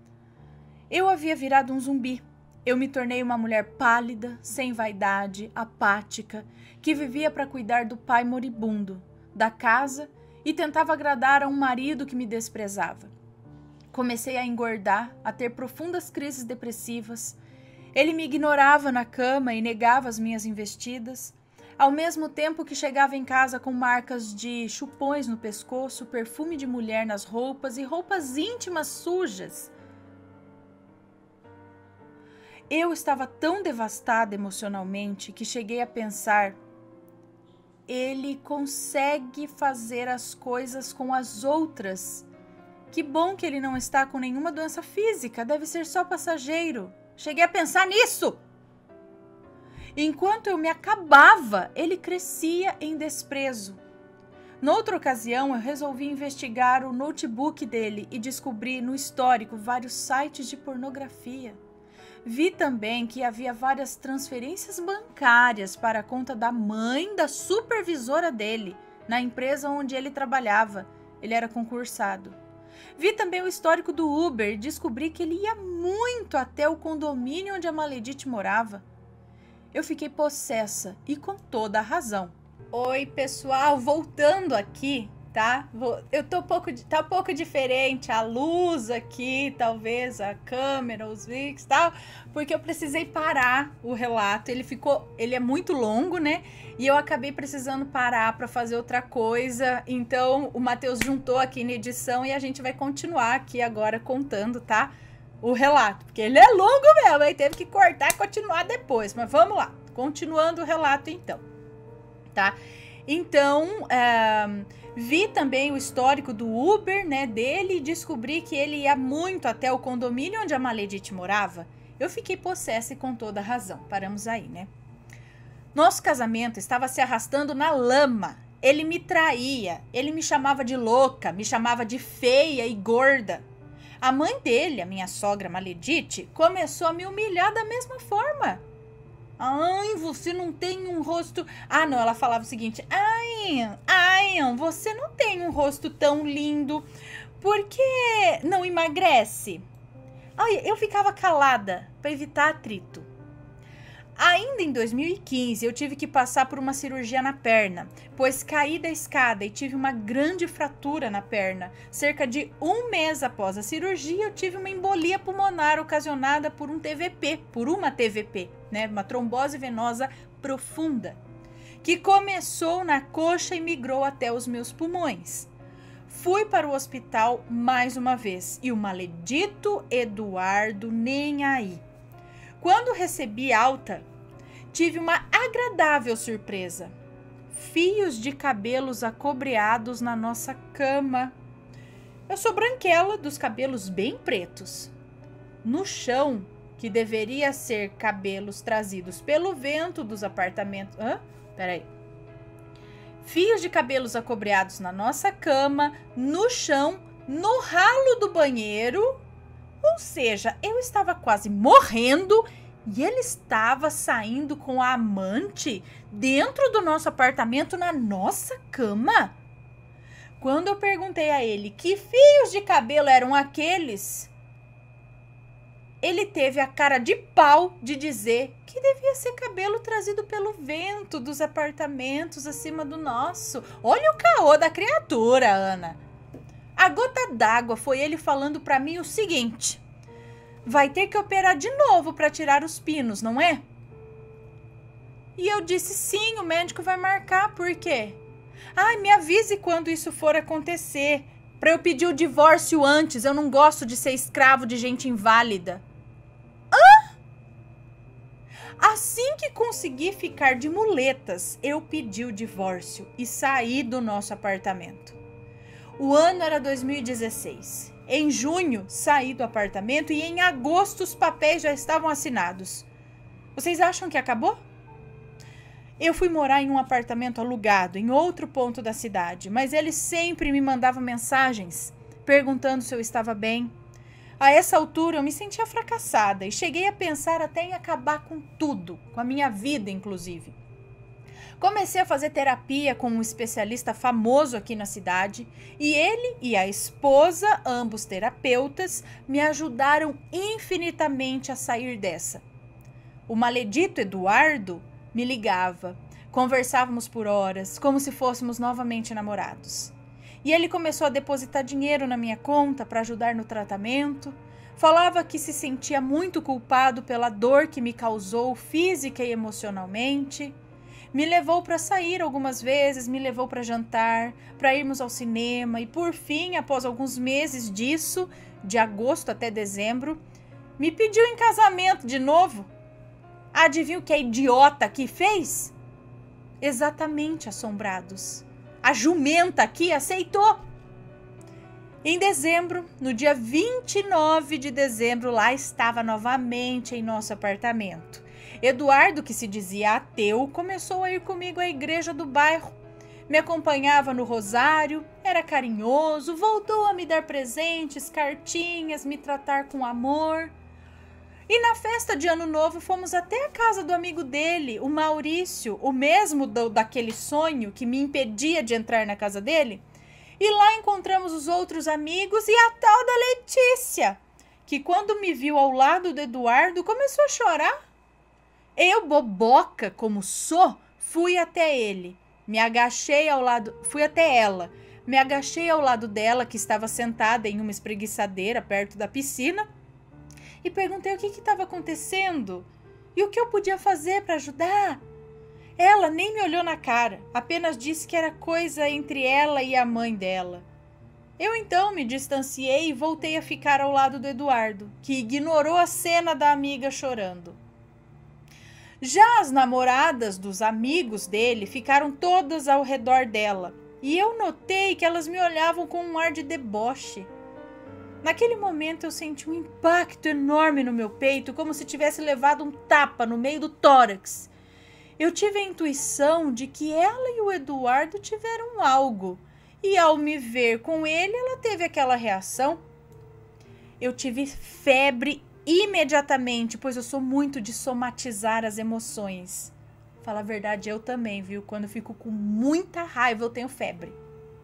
Eu havia virado um zumbi. Eu me tornei uma mulher pálida, sem vaidade, apática, que vivia para cuidar do pai moribundo, da casa e tentava agradar a um marido que me desprezava. Comecei a engordar, a ter profundas crises depressivas. Ele me ignorava na cama e negava as minhas investidas, ao mesmo tempo que chegava em casa com marcas de chupões no pescoço, perfume de mulher nas roupas e roupas íntimas sujas. Eu estava tão devastada emocionalmente que cheguei a pensar: ele consegue fazer as coisas com as outras. Que bom que ele não está com nenhuma doença física, deve ser só passageiro. Cheguei a pensar nisso. Enquanto eu me acabava, ele crescia em desprezo. Noutra ocasião, eu resolvi investigar o notebook dele e descobri no histórico vários sites de pornografia. Vi também que havia várias transferências bancárias para a conta da mãe da supervisora dele, na empresa onde ele trabalhava. Ele era concursado. Vi também o histórico do Uber e descobri que ele ia muito até o condomínio onde a Maledite morava. Eu fiquei possessa e com toda a razão. Oi, pessoal, voltando aqui, tá? Tá um pouco diferente a luz aqui, talvez a câmera, os vídeos e tal, porque eu precisei parar o relato. Ele é muito longo, né? E eu acabei precisando parar para fazer outra coisa. Então, o Matheus juntou aqui na edição e a gente vai continuar aqui agora contando, tá? O relato, porque ele é longo mesmo, aí teve que cortar e continuar depois. Mas vamos lá, continuando o relato então, tá? Então, vi também o histórico do Uber, né, dele, e descobri que ele ia muito até o condomínio onde a Maledite morava. Eu fiquei possessa e com toda a razão. Paramos aí, né? Nosso casamento estava se arrastando na lama. Ele me traía, ele me chamava de louca, me chamava de feia e gorda. A mãe dele, a minha sogra Maledite, começou a me humilhar da mesma forma. Ai, você não tem um rosto... Ah, não, ela falava o seguinte: Ai, você não tem um rosto tão lindo. Por que não emagrece? Ai, eu ficava calada para evitar atrito. Ainda em 2015, eu tive que passar por uma cirurgia na perna, pois caí da escada e tive uma grande fratura na perna. Cerca de um mês após a cirurgia, eu tive uma embolia pulmonar ocasionada por uma TVP, né? Uma trombose venosa profunda, que começou na coxa e migrou até os meus pulmões. Fui para o hospital mais uma vez e o maledito Eduardo nem aí. Quando recebi alta, tive uma agradável surpresa. Fios de cabelos acobreados na nossa cama. Eu sou branquela, dos cabelos bem pretos. No chão, que deveria ser cabelos trazidos pelo vento dos apartamentos... Peraí. Fios de cabelos acobreados na nossa cama, no chão, no ralo do banheiro... Ou seja, eu estava quase morrendo e ele estava saindo com a amante dentro do nosso apartamento, na nossa cama. Quando eu perguntei a ele que fios de cabelo eram aqueles, ele teve a cara de pau de dizer que devia ser cabelo trazido pelo vento dos apartamentos acima do nosso. Olha o caô da criatura, Ana. A gota d'água foi ele falando para mim o seguinte: vai ter que operar de novo para tirar os pinos, não é? E eu disse sim, o médico vai marcar, por quê? Ai, me avise quando isso for acontecer, para eu pedir o divórcio antes, eu não gosto de ser escravo de gente inválida. Assim que consegui ficar de muletas, eu pedi o divórcio e saí do nosso apartamento. O ano era 2016. Em junho, saí do apartamento e em agosto os papéis já estavam assinados. Vocês acham que acabou? Eu fui morar em um apartamento alugado em outro ponto da cidade, mas ele sempre me mandava mensagens perguntando se eu estava bem. A essa altura eu me sentia fracassada e cheguei a pensar até em acabar com tudo, com a minha vida inclusive. Comecei a fazer terapia com um especialista famoso aqui na cidade e ele e a esposa, ambos terapeutas, me ajudaram infinitamente a sair dessa. O maledito Eduardo me ligava, conversávamos por horas, como se fôssemos novamente namorados. E ele começou a depositar dinheiro na minha conta para ajudar no tratamento. Falava que se sentia muito culpado pela dor que me causou física e emocionalmente. Me levou para sair algumas vezes, me levou para jantar, para irmos ao cinema e, por fim, após alguns meses disso, de agosto até dezembro, me pediu em casamento de novo. Adivinha o que a idiota aqui fez? Exatamente, assombrados. A jumenta aqui aceitou. Em dezembro, no dia 29 de dezembro, lá estava novamente em nosso apartamento. Eduardo, que se dizia ateu, começou a ir comigo à igreja do bairro. Me acompanhava no rosário, era carinhoso, voltou a me dar presentes, cartinhas, me tratar com amor. E na festa de Ano Novo fomos até a casa do amigo dele, o Maurício, o mesmo daquele sonho que me impedia de entrar na casa dele. E lá encontramos os outros amigos e a tal da Letícia, que quando me viu ao lado do Eduardo começou a chorar. Eu, boboca como sou, fui até ele. Fui até ela. Me agachei ao lado dela, que estava sentada em uma espreguiçadeira perto da piscina, e perguntei o que estava acontecendo e o que eu podia fazer para ajudar. Ela nem me olhou na cara, apenas disse que era coisa entre ela e a mãe dela. Eu então me distanciei e voltei a ficar ao lado do Eduardo, que ignorou a cena da amiga chorando. Já as namoradas dos amigos dele ficaram todas ao redor dela, e eu notei que elas me olhavam com um ar de deboche. Naquele momento eu senti um impacto enorme no meu peito, como se tivesse levado um tapa no meio do tórax. Eu tive a intuição de que ela e o Eduardo tiveram algo, e ao me ver com ele, ela teve aquela reação. Eu tive febre imediatamente, pois eu sou muito de somatizar as emoções. Fala a verdade, eu também, viu? Quando eu fico com muita raiva, eu tenho febre.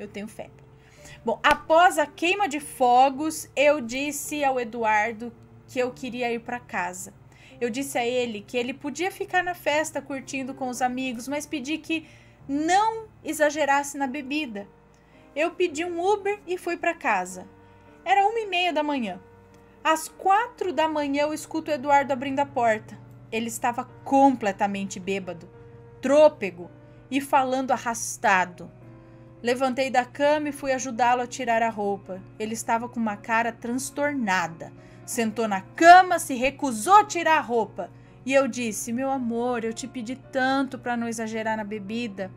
Bom, após a queima de fogos, eu disse ao Eduardo que eu queria ir para casa. Eu disse a ele que ele podia ficar na festa curtindo com os amigos, mas pedi que não exagerasse na bebida. Eu pedi um Uber e fui para casa. Era 1h30 da manhã. Às 4 da manhã eu escuto o Eduardo abrindo a porta. Ele estava completamente bêbado, trôpego e falando arrastado. Levantei da cama e fui ajudá-lo a tirar a roupa. Ele estava com uma cara transtornada. Sentou na cama, se recusou a tirar a roupa. E eu disse: meu amor, eu te pedi tanto para não exagerar na bebida.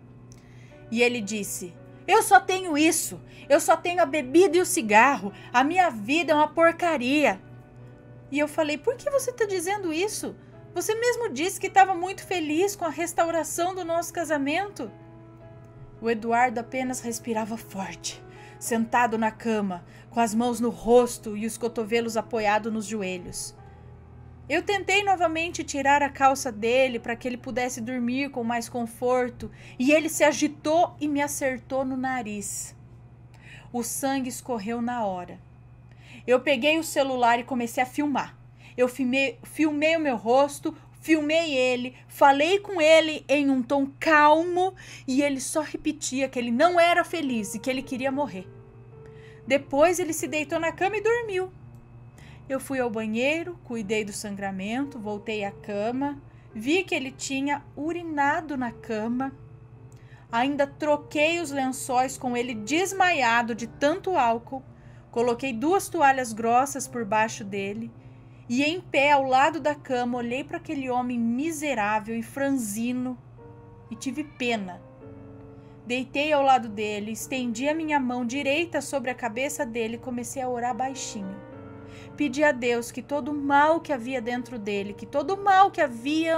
E ele disse: eu só tenho isso. Eu só tenho a bebida e o cigarro. A minha vida é uma porcaria. E eu falei: por que você está dizendo isso? Você mesmo disse que estava muito feliz com a restauração do nosso casamento. O Eduardo apenas respirava forte, sentado na cama, com as mãos no rosto e os cotovelos apoiados nos joelhos. Eu tentei novamente tirar a calça dele para que ele pudesse dormir com mais conforto, e ele se agitou e me acertou no nariz. O sangue escorreu na hora. Eu peguei o celular e comecei a filmar. Eu filmei o meu rosto, filmei ele, falei com ele em um tom calmo e ele só repetia que ele não era feliz e que ele queria morrer. Depois ele se deitou na cama e dormiu. Eu fui ao banheiro, cuidei do sangramento, voltei à cama, vi que ele tinha urinado na cama. Ainda troquei os lençóis com ele desmaiado de tanto álcool, coloquei 2 toalhas grossas por baixo dele e em pé ao lado da cama olhei para aquele homem miserável e franzino e tive pena. Deitei ao lado dele, estendi a minha mão direita sobre a cabeça dele e comecei a orar baixinho. Pedi a Deus que todo o mal que havia dentro dele, que todo o mal que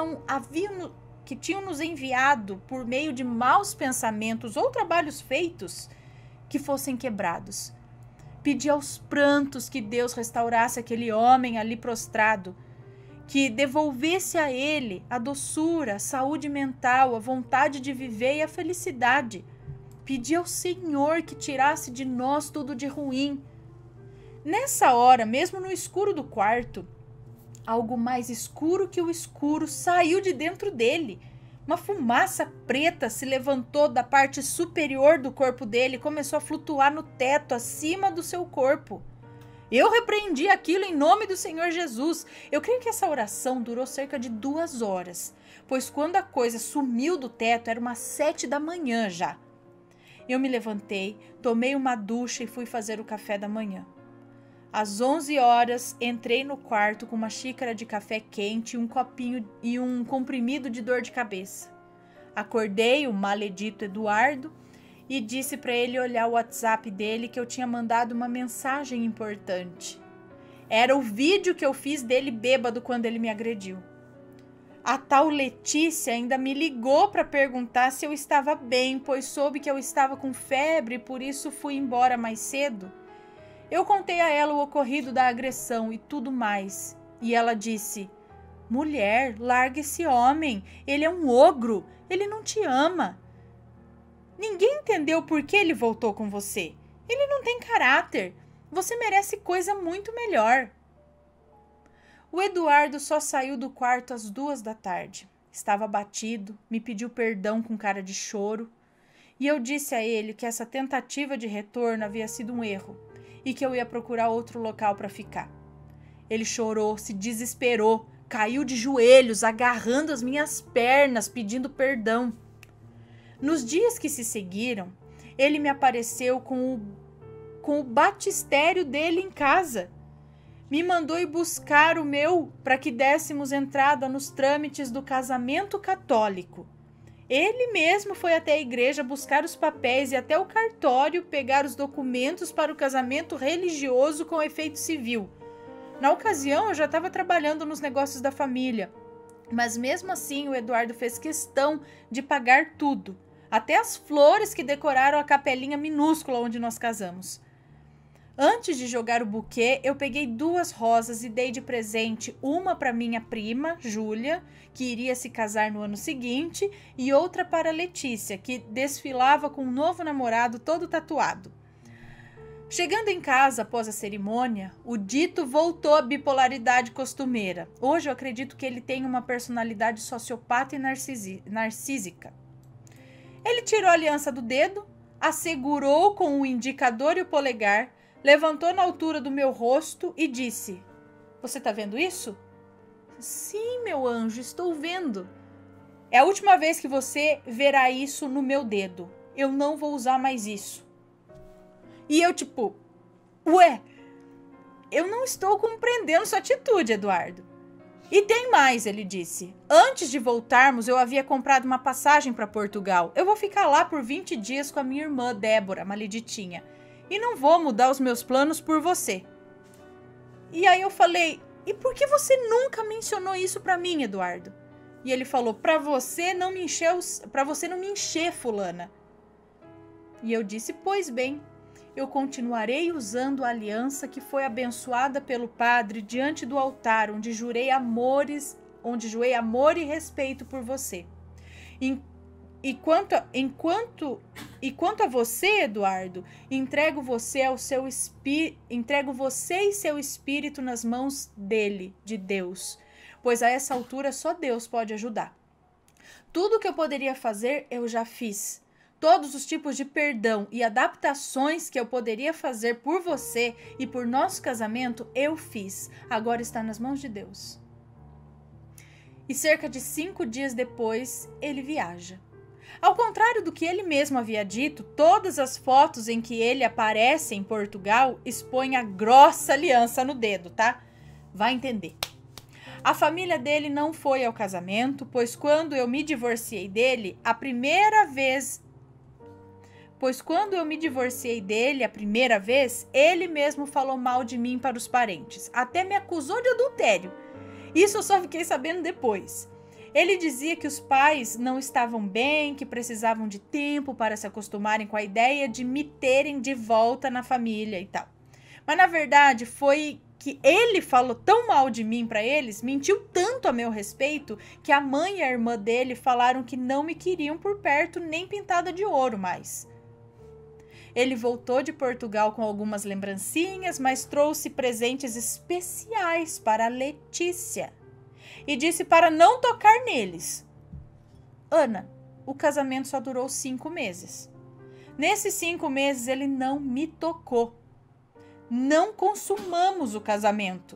que tinham nos enviado por meio de maus pensamentos ou trabalhos feitos, que fossem quebrados. Pedi aos prantos que Deus restaurasse aquele homem ali prostrado, que devolvesse a ele a doçura, a saúde mental, a vontade de viver e a felicidade. Pedi ao Senhor que tirasse de nós tudo de ruim. Nessa hora, mesmo no escuro do quarto, algo mais escuro que o escuro saiu de dentro dele. Uma fumaça preta se levantou da parte superior do corpo dele e começou a flutuar no teto acima do seu corpo. Eu repreendi aquilo em nome do Senhor Jesus. Eu creio que essa oração durou cerca de 2 horas, pois quando a coisa sumiu do teto era umas 7 da manhã já. Eu me levantei, tomei uma ducha e fui fazer o café da manhã. Às 11 horas, entrei no quarto com uma xícara de café quente, um copinho e um comprimido de dor de cabeça. Acordei o maledito Eduardo e disse para ele olhar o WhatsApp dele que eu tinha mandado uma mensagem importante. Era o vídeo que eu fiz dele bêbado quando ele me agrediu. A tal Letícia ainda me ligou para perguntar se eu estava bem, pois soube que eu estava com febre e por isso fui embora mais cedo. Eu contei a ela o ocorrido da agressão e tudo mais. E ela disse: mulher, larga esse homem. Ele é um ogro. Ele não te ama. Ninguém entendeu por que ele voltou com você. Ele não tem caráter. Você merece coisa muito melhor. O Eduardo só saiu do quarto às 2 da tarde. Estava abatido, me pediu perdão com cara de choro. E eu disse a ele que essa tentativa de retorno havia sido um erro e que eu ia procurar outro local para ficar. Ele chorou, se desesperou, caiu de joelhos, agarrando as minhas pernas, pedindo perdão. Nos dias que se seguiram, ele me apareceu com o batistério dele em casa. Me mandou ir buscar o meu para que dessemos entrada nos trâmites do casamento católico. Ele mesmo foi até a igreja buscar os papéis e até o cartório pegar os documentos para o casamento religioso com efeito civil. Na ocasião, eu já estava trabalhando nos negócios da família, mas mesmo assim o Eduardo fez questão de pagar tudo, até as flores que decoraram a capelinha minúscula onde nós casamos. Antes de jogar o buquê, eu peguei 2 rosas e dei de presente uma para minha prima, Júlia, que iria se casar no ano seguinte, e outra para Letícia, que desfilava com um novo namorado todo tatuado. Chegando em casa após a cerimônia, o dito voltou à bipolaridade costumeira. Hoje eu acredito que ele tem uma personalidade sociopata e narcísica. Ele tirou a aliança do dedo, a segurou com o indicador e o polegar, levantou na altura do meu rosto e disse: "Você tá vendo isso?" "Sim, meu anjo, estou vendo." "É a última vez que você verá isso no meu dedo. Eu não vou usar mais isso." E eu tipo, ué, eu não estou compreendendo sua atitude, Eduardo. "E tem mais," ele disse. "Antes de voltarmos, eu havia comprado uma passagem para Portugal. Eu vou ficar lá por 20 dias com a minha irmã, Débora, maleditinha. E não vou mudar os meus planos por você." E aí eu falei, "E por que você nunca mencionou isso para mim, Eduardo?" E ele falou, para você não me encher, fulana." E eu disse, "Pois bem, eu continuarei usando a aliança que foi abençoada pelo padre diante do altar, onde jurei amor e respeito por você. E quanto a você, Eduardo, entrego você e seu espírito nas mãos dele, de Deus, pois a essa altura só Deus pode ajudar. Tudo o que eu poderia fazer, eu já fiz. Todos os tipos de perdão e adaptações que eu poderia fazer por você e por nosso casamento, eu fiz. Agora está nas mãos de Deus." E cerca de 5 dias depois, ele viaja. Ao contrário do que ele mesmo havia dito, todas as fotos em que ele aparece em Portugal expõem a grossa aliança no dedo, tá? Vai entender. A família dele não foi ao casamento, pois quando eu me divorciei dele, a primeira vez, ele mesmo falou mal de mim para os parentes. Até me acusou de adultério. Isso eu só fiquei sabendo depois. Ele dizia que os pais não estavam bem, que precisavam de tempo para se acostumarem com a ideia de me terem de volta na família e tal. Mas na verdade foi que ele falou tão mal de mim para eles, mentiu tanto a meu respeito, que a mãe e a irmã dele falaram que não me queriam por perto nem pintada de ouro mais. Ele voltou de Portugal com algumas lembrancinhas, mas trouxe presentes especiais para a Letícia. E disse para não tocar neles. Ana, o casamento só durou 5 meses. Nesses 5 meses ele não me tocou. Não consumamos o casamento.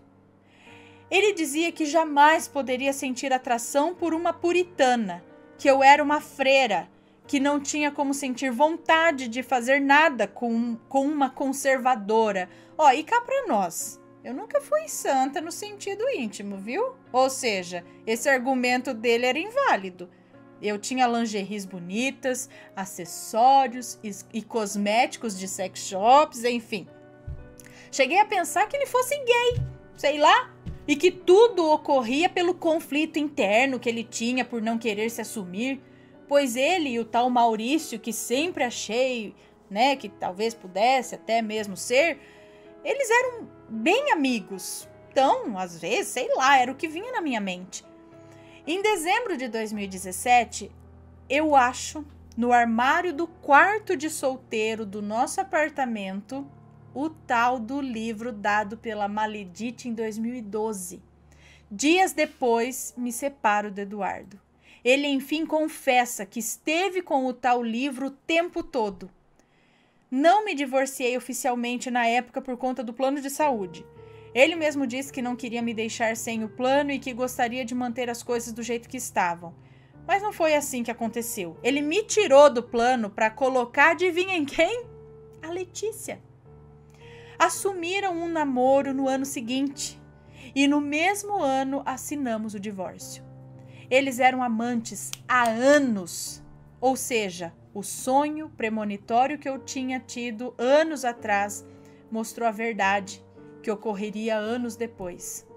Ele dizia que jamais poderia sentir atração por uma puritana, que eu era uma freira, que não tinha como sentir vontade de fazer nada com uma conservadora. E cá pra nós, eu nunca fui santa no sentido íntimo, viu? Ou seja, esse argumento dele era inválido. Eu tinha lingeries bonitas, acessórios e cosméticos de sex shops, enfim. Cheguei a pensar que ele fosse gay, sei lá, e que tudo ocorria pelo conflito interno que ele tinha por não querer se assumir, pois ele e o tal Maurício, que sempre achei, né, que talvez pudesse até mesmo ser, eles eram bem amigos. Então, às vezes, sei lá, era o que vinha na minha mente. Em dezembro de 2017, eu acho, no armário do quarto de solteiro do nosso apartamento, o tal do livro dado pela Maledite em 2012. Dias depois, me separo do Eduardo. Ele, enfim, confessa que esteve com o tal livro o tempo todo. Não me divorciei oficialmente na época por conta do plano de saúde. Ele mesmo disse que não queria me deixar sem o plano e que gostaria de manter as coisas do jeito que estavam. Mas não foi assim que aconteceu. Ele me tirou do plano para colocar, adivinha em quem? A Letícia. Assumiram um namoro no ano seguinte e no mesmo ano assinamos o divórcio. Eles eram amantes há anos, ou seja, o sonho premonitório que eu tinha tido anos atrás mostrou a verdade, que ocorreria anos depois.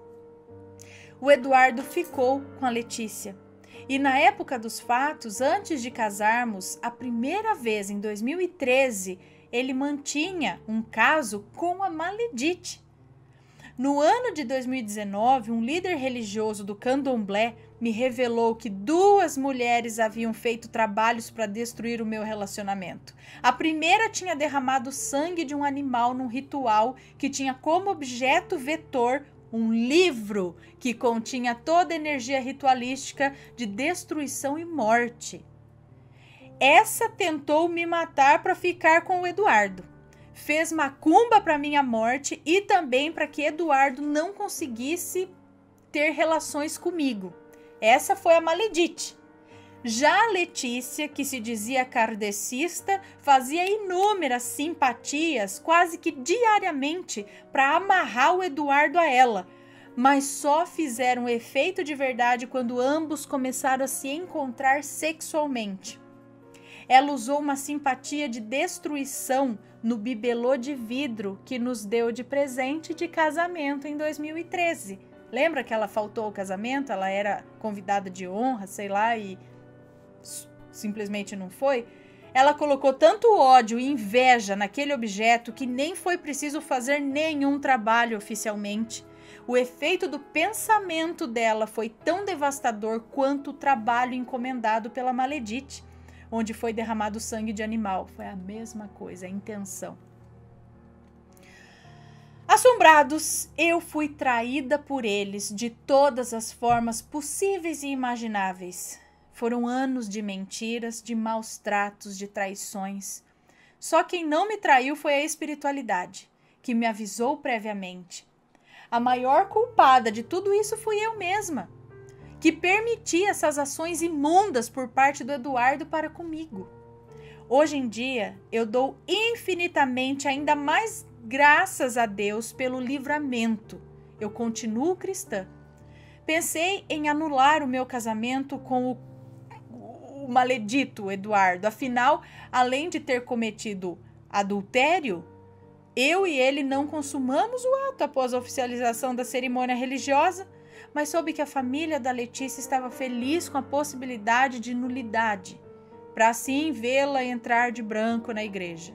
O Eduardo ficou com a Letícia e na época dos fatos, antes de casarmos, a primeira vez em 2013, ele mantinha um caso com a Maledite. No ano de 2019, um líder religioso do Candomblé me revelou que 2 mulheres haviam feito trabalhos para destruir o meu relacionamento. A primeira tinha derramado sangue de um animal num ritual que tinha como objeto vetor um livro que continha toda a energia ritualística de destruição e morte. Essa tentou me matar para ficar com o Eduardo. Fez macumba para minha morte e também para que Eduardo não conseguisse ter relações comigo. Essa foi a Maledite. Já a Letícia, que se dizia kardecista, fazia inúmeras simpatias quase que diariamente para amarrar o Eduardo a ela, mas só fizeram efeito de verdade quando ambos começaram a se encontrar sexualmente. Ela usou uma simpatia de destruição no bibelô de vidro que nos deu de presente de casamento em 2013. Lembra que ela faltou ao casamento? Ela era convidada de honra, sei lá, e simplesmente não foi? Ela colocou tanto ódio e inveja naquele objeto que nem foi preciso fazer nenhum trabalho oficialmente. O efeito do pensamento dela foi tão devastador quanto o trabalho encomendado pela Maledite, onde foi derramado sangue de animal. Foi a mesma coisa, a intenção. Assombrados, eu fui traída por eles de todas as formas possíveis e imagináveis. Foram anos de mentiras, de maus tratos, de traições. Só quem não me traiu foi a espiritualidade, que me avisou previamente. A maior culpada de tudo isso fui eu mesma, que permiti essas ações imundas por parte do Eduardo para comigo. Hoje em dia, eu dou infinitamente ainda mais graças a Deus pelo livramento. Eu continuo cristã. Pensei em anular o meu casamento com o maledito Eduardo. Afinal, além de ter cometido adultério, eu e ele não consumamos o ato após a oficialização da cerimônia religiosa, mas soube que a família da Letícia estava feliz com a possibilidade de nulidade, para assim vê-la entrar de branco na igreja.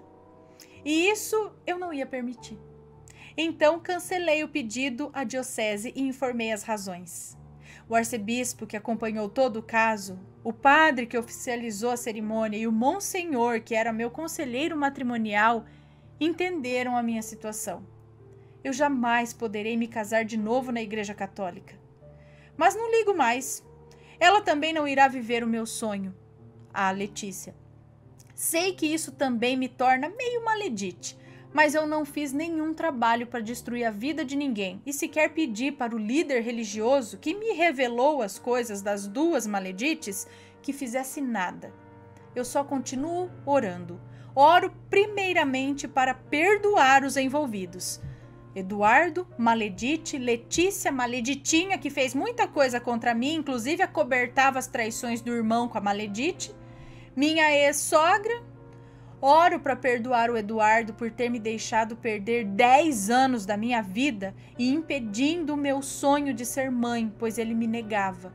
E isso eu não ia permitir. Então cancelei o pedido à diocese e informei as razões. O arcebispo que acompanhou todo o caso, o padre que oficializou a cerimônia e o monsenhor, que era meu conselheiro matrimonial, entenderam a minha situação. Eu jamais poderei me casar de novo na Igreja Católica. Mas não ligo mais. Ela também não irá viver o meu sonho, a Letícia. Sei que isso também me torna meio maledite, mas eu não fiz nenhum trabalho para destruir a vida de ninguém e sequer pedi para o líder religioso que me revelou as coisas das 2 maledites que fizesse nada. Eu só continuo orando. Oro primeiramente para perdoar os envolvidos. Eduardo, Maledite, Letícia, Maleditinha, que fez muita coisa contra mim, inclusive acobertava as traições do irmão com a Maledite. Minha ex-sogra. Oro para perdoar o Eduardo por ter me deixado perder 10 anos da minha vida e impedindo o meu sonho de ser mãe, pois ele me negava.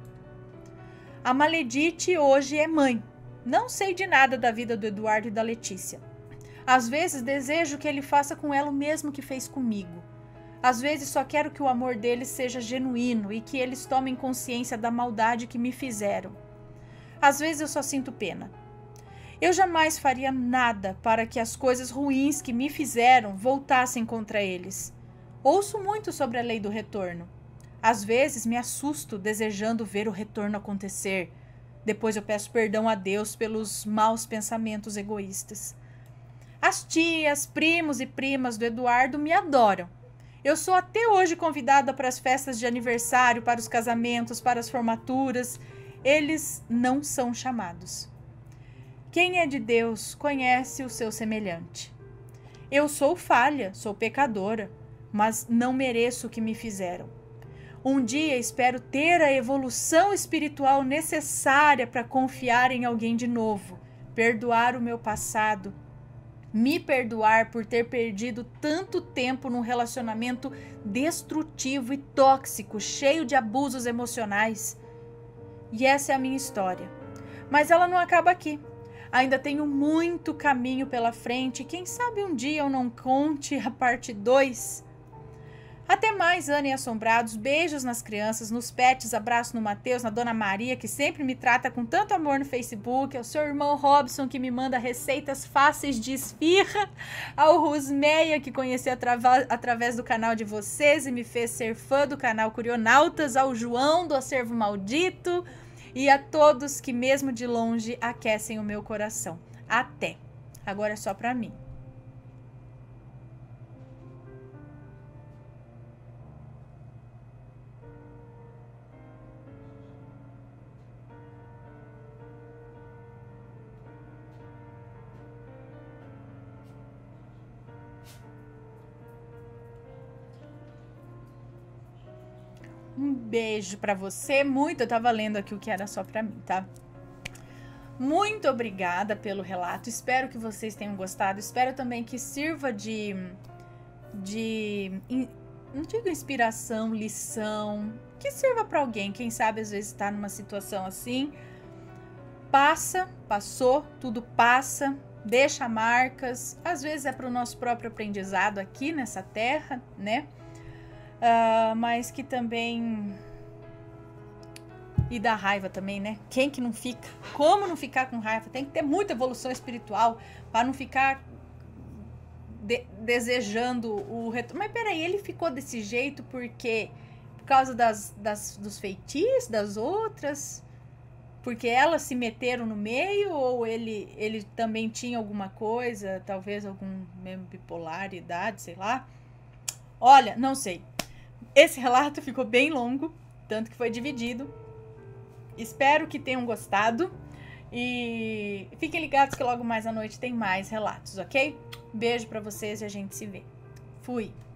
A Maledite hoje é mãe. Não sei de nada da vida do Eduardo e da Letícia. Às vezes desejo que ele faça com ela o mesmo que fez comigo. Às vezes só quero que o amor deles seja genuíno e que eles tomem consciência da maldade que me fizeram. Às vezes eu só sinto pena. Eu jamais faria nada para que as coisas ruins que me fizeram voltassem contra eles. Ouço muito sobre a lei do retorno. Às vezes me assusto desejando ver o retorno acontecer. Depois eu peço perdão a Deus pelos maus pensamentos egoístas. As tias, primos e primas do Eduardo me adoram. Eu sou até hoje convidada para as festas de aniversário, para os casamentos, para as formaturas. Eles não são chamados. Quem é de Deus conhece o seu semelhante. Eu sou falha, sou pecadora, mas não mereço o que me fizeram. Um dia espero ter a evolução espiritual necessária para confiar em alguém de novo, perdoar o meu passado, me perdoar por ter perdido tanto tempo num relacionamento destrutivo e tóxico, cheio de abusos emocionais. E essa é a minha história. Mas ela não acaba aqui. Ainda tenho muito caminho pela frente e quem sabe um dia eu não conte a parte 2. Até mais, Ana e Assombrados. Beijos nas crianças, nos pets, abraço no Matheus, na Dona Maria, que sempre me trata com tanto amor no Facebook, ao seu irmão Robson, que me manda receitas fáceis de esfirra, ao Rusmeia, que conheci através do canal de vocês e me fez ser fã do canal Curionautas, ao João do Acervo Maldito e a todos que mesmo de longe aquecem o meu coração. Até. Agora é só pra mim. Um beijo pra você, eu tava lendo aqui o que era só pra mim, tá? Muito obrigada pelo relato, espero que vocês tenham gostado, espero também que sirva não digo inspiração, lição, que sirva pra alguém, quem sabe às vezes tá numa situação assim, passou, tudo passa, deixa marcas, às vezes é pro nosso próprio aprendizado aqui nessa terra, né? Mas que também... E da raiva também, né? Quem que não fica? Como não ficar com raiva? Tem que ter muita evolução espiritual para não ficar desejando o retorno. Mas peraí, ele ficou desse jeito porque... Por causa dos feitiços das outras? Porque elas se meteram no meio? Ou ele também tinha alguma coisa? Talvez algum mesmo bipolaridade, sei lá. Olha, não sei. Esse relato ficou bem longo, tanto que foi dividido. Espero que tenham gostado. E fiquem ligados que logo mais à noite tem mais relatos, ok? Beijo pra vocês e a gente se vê. Fui!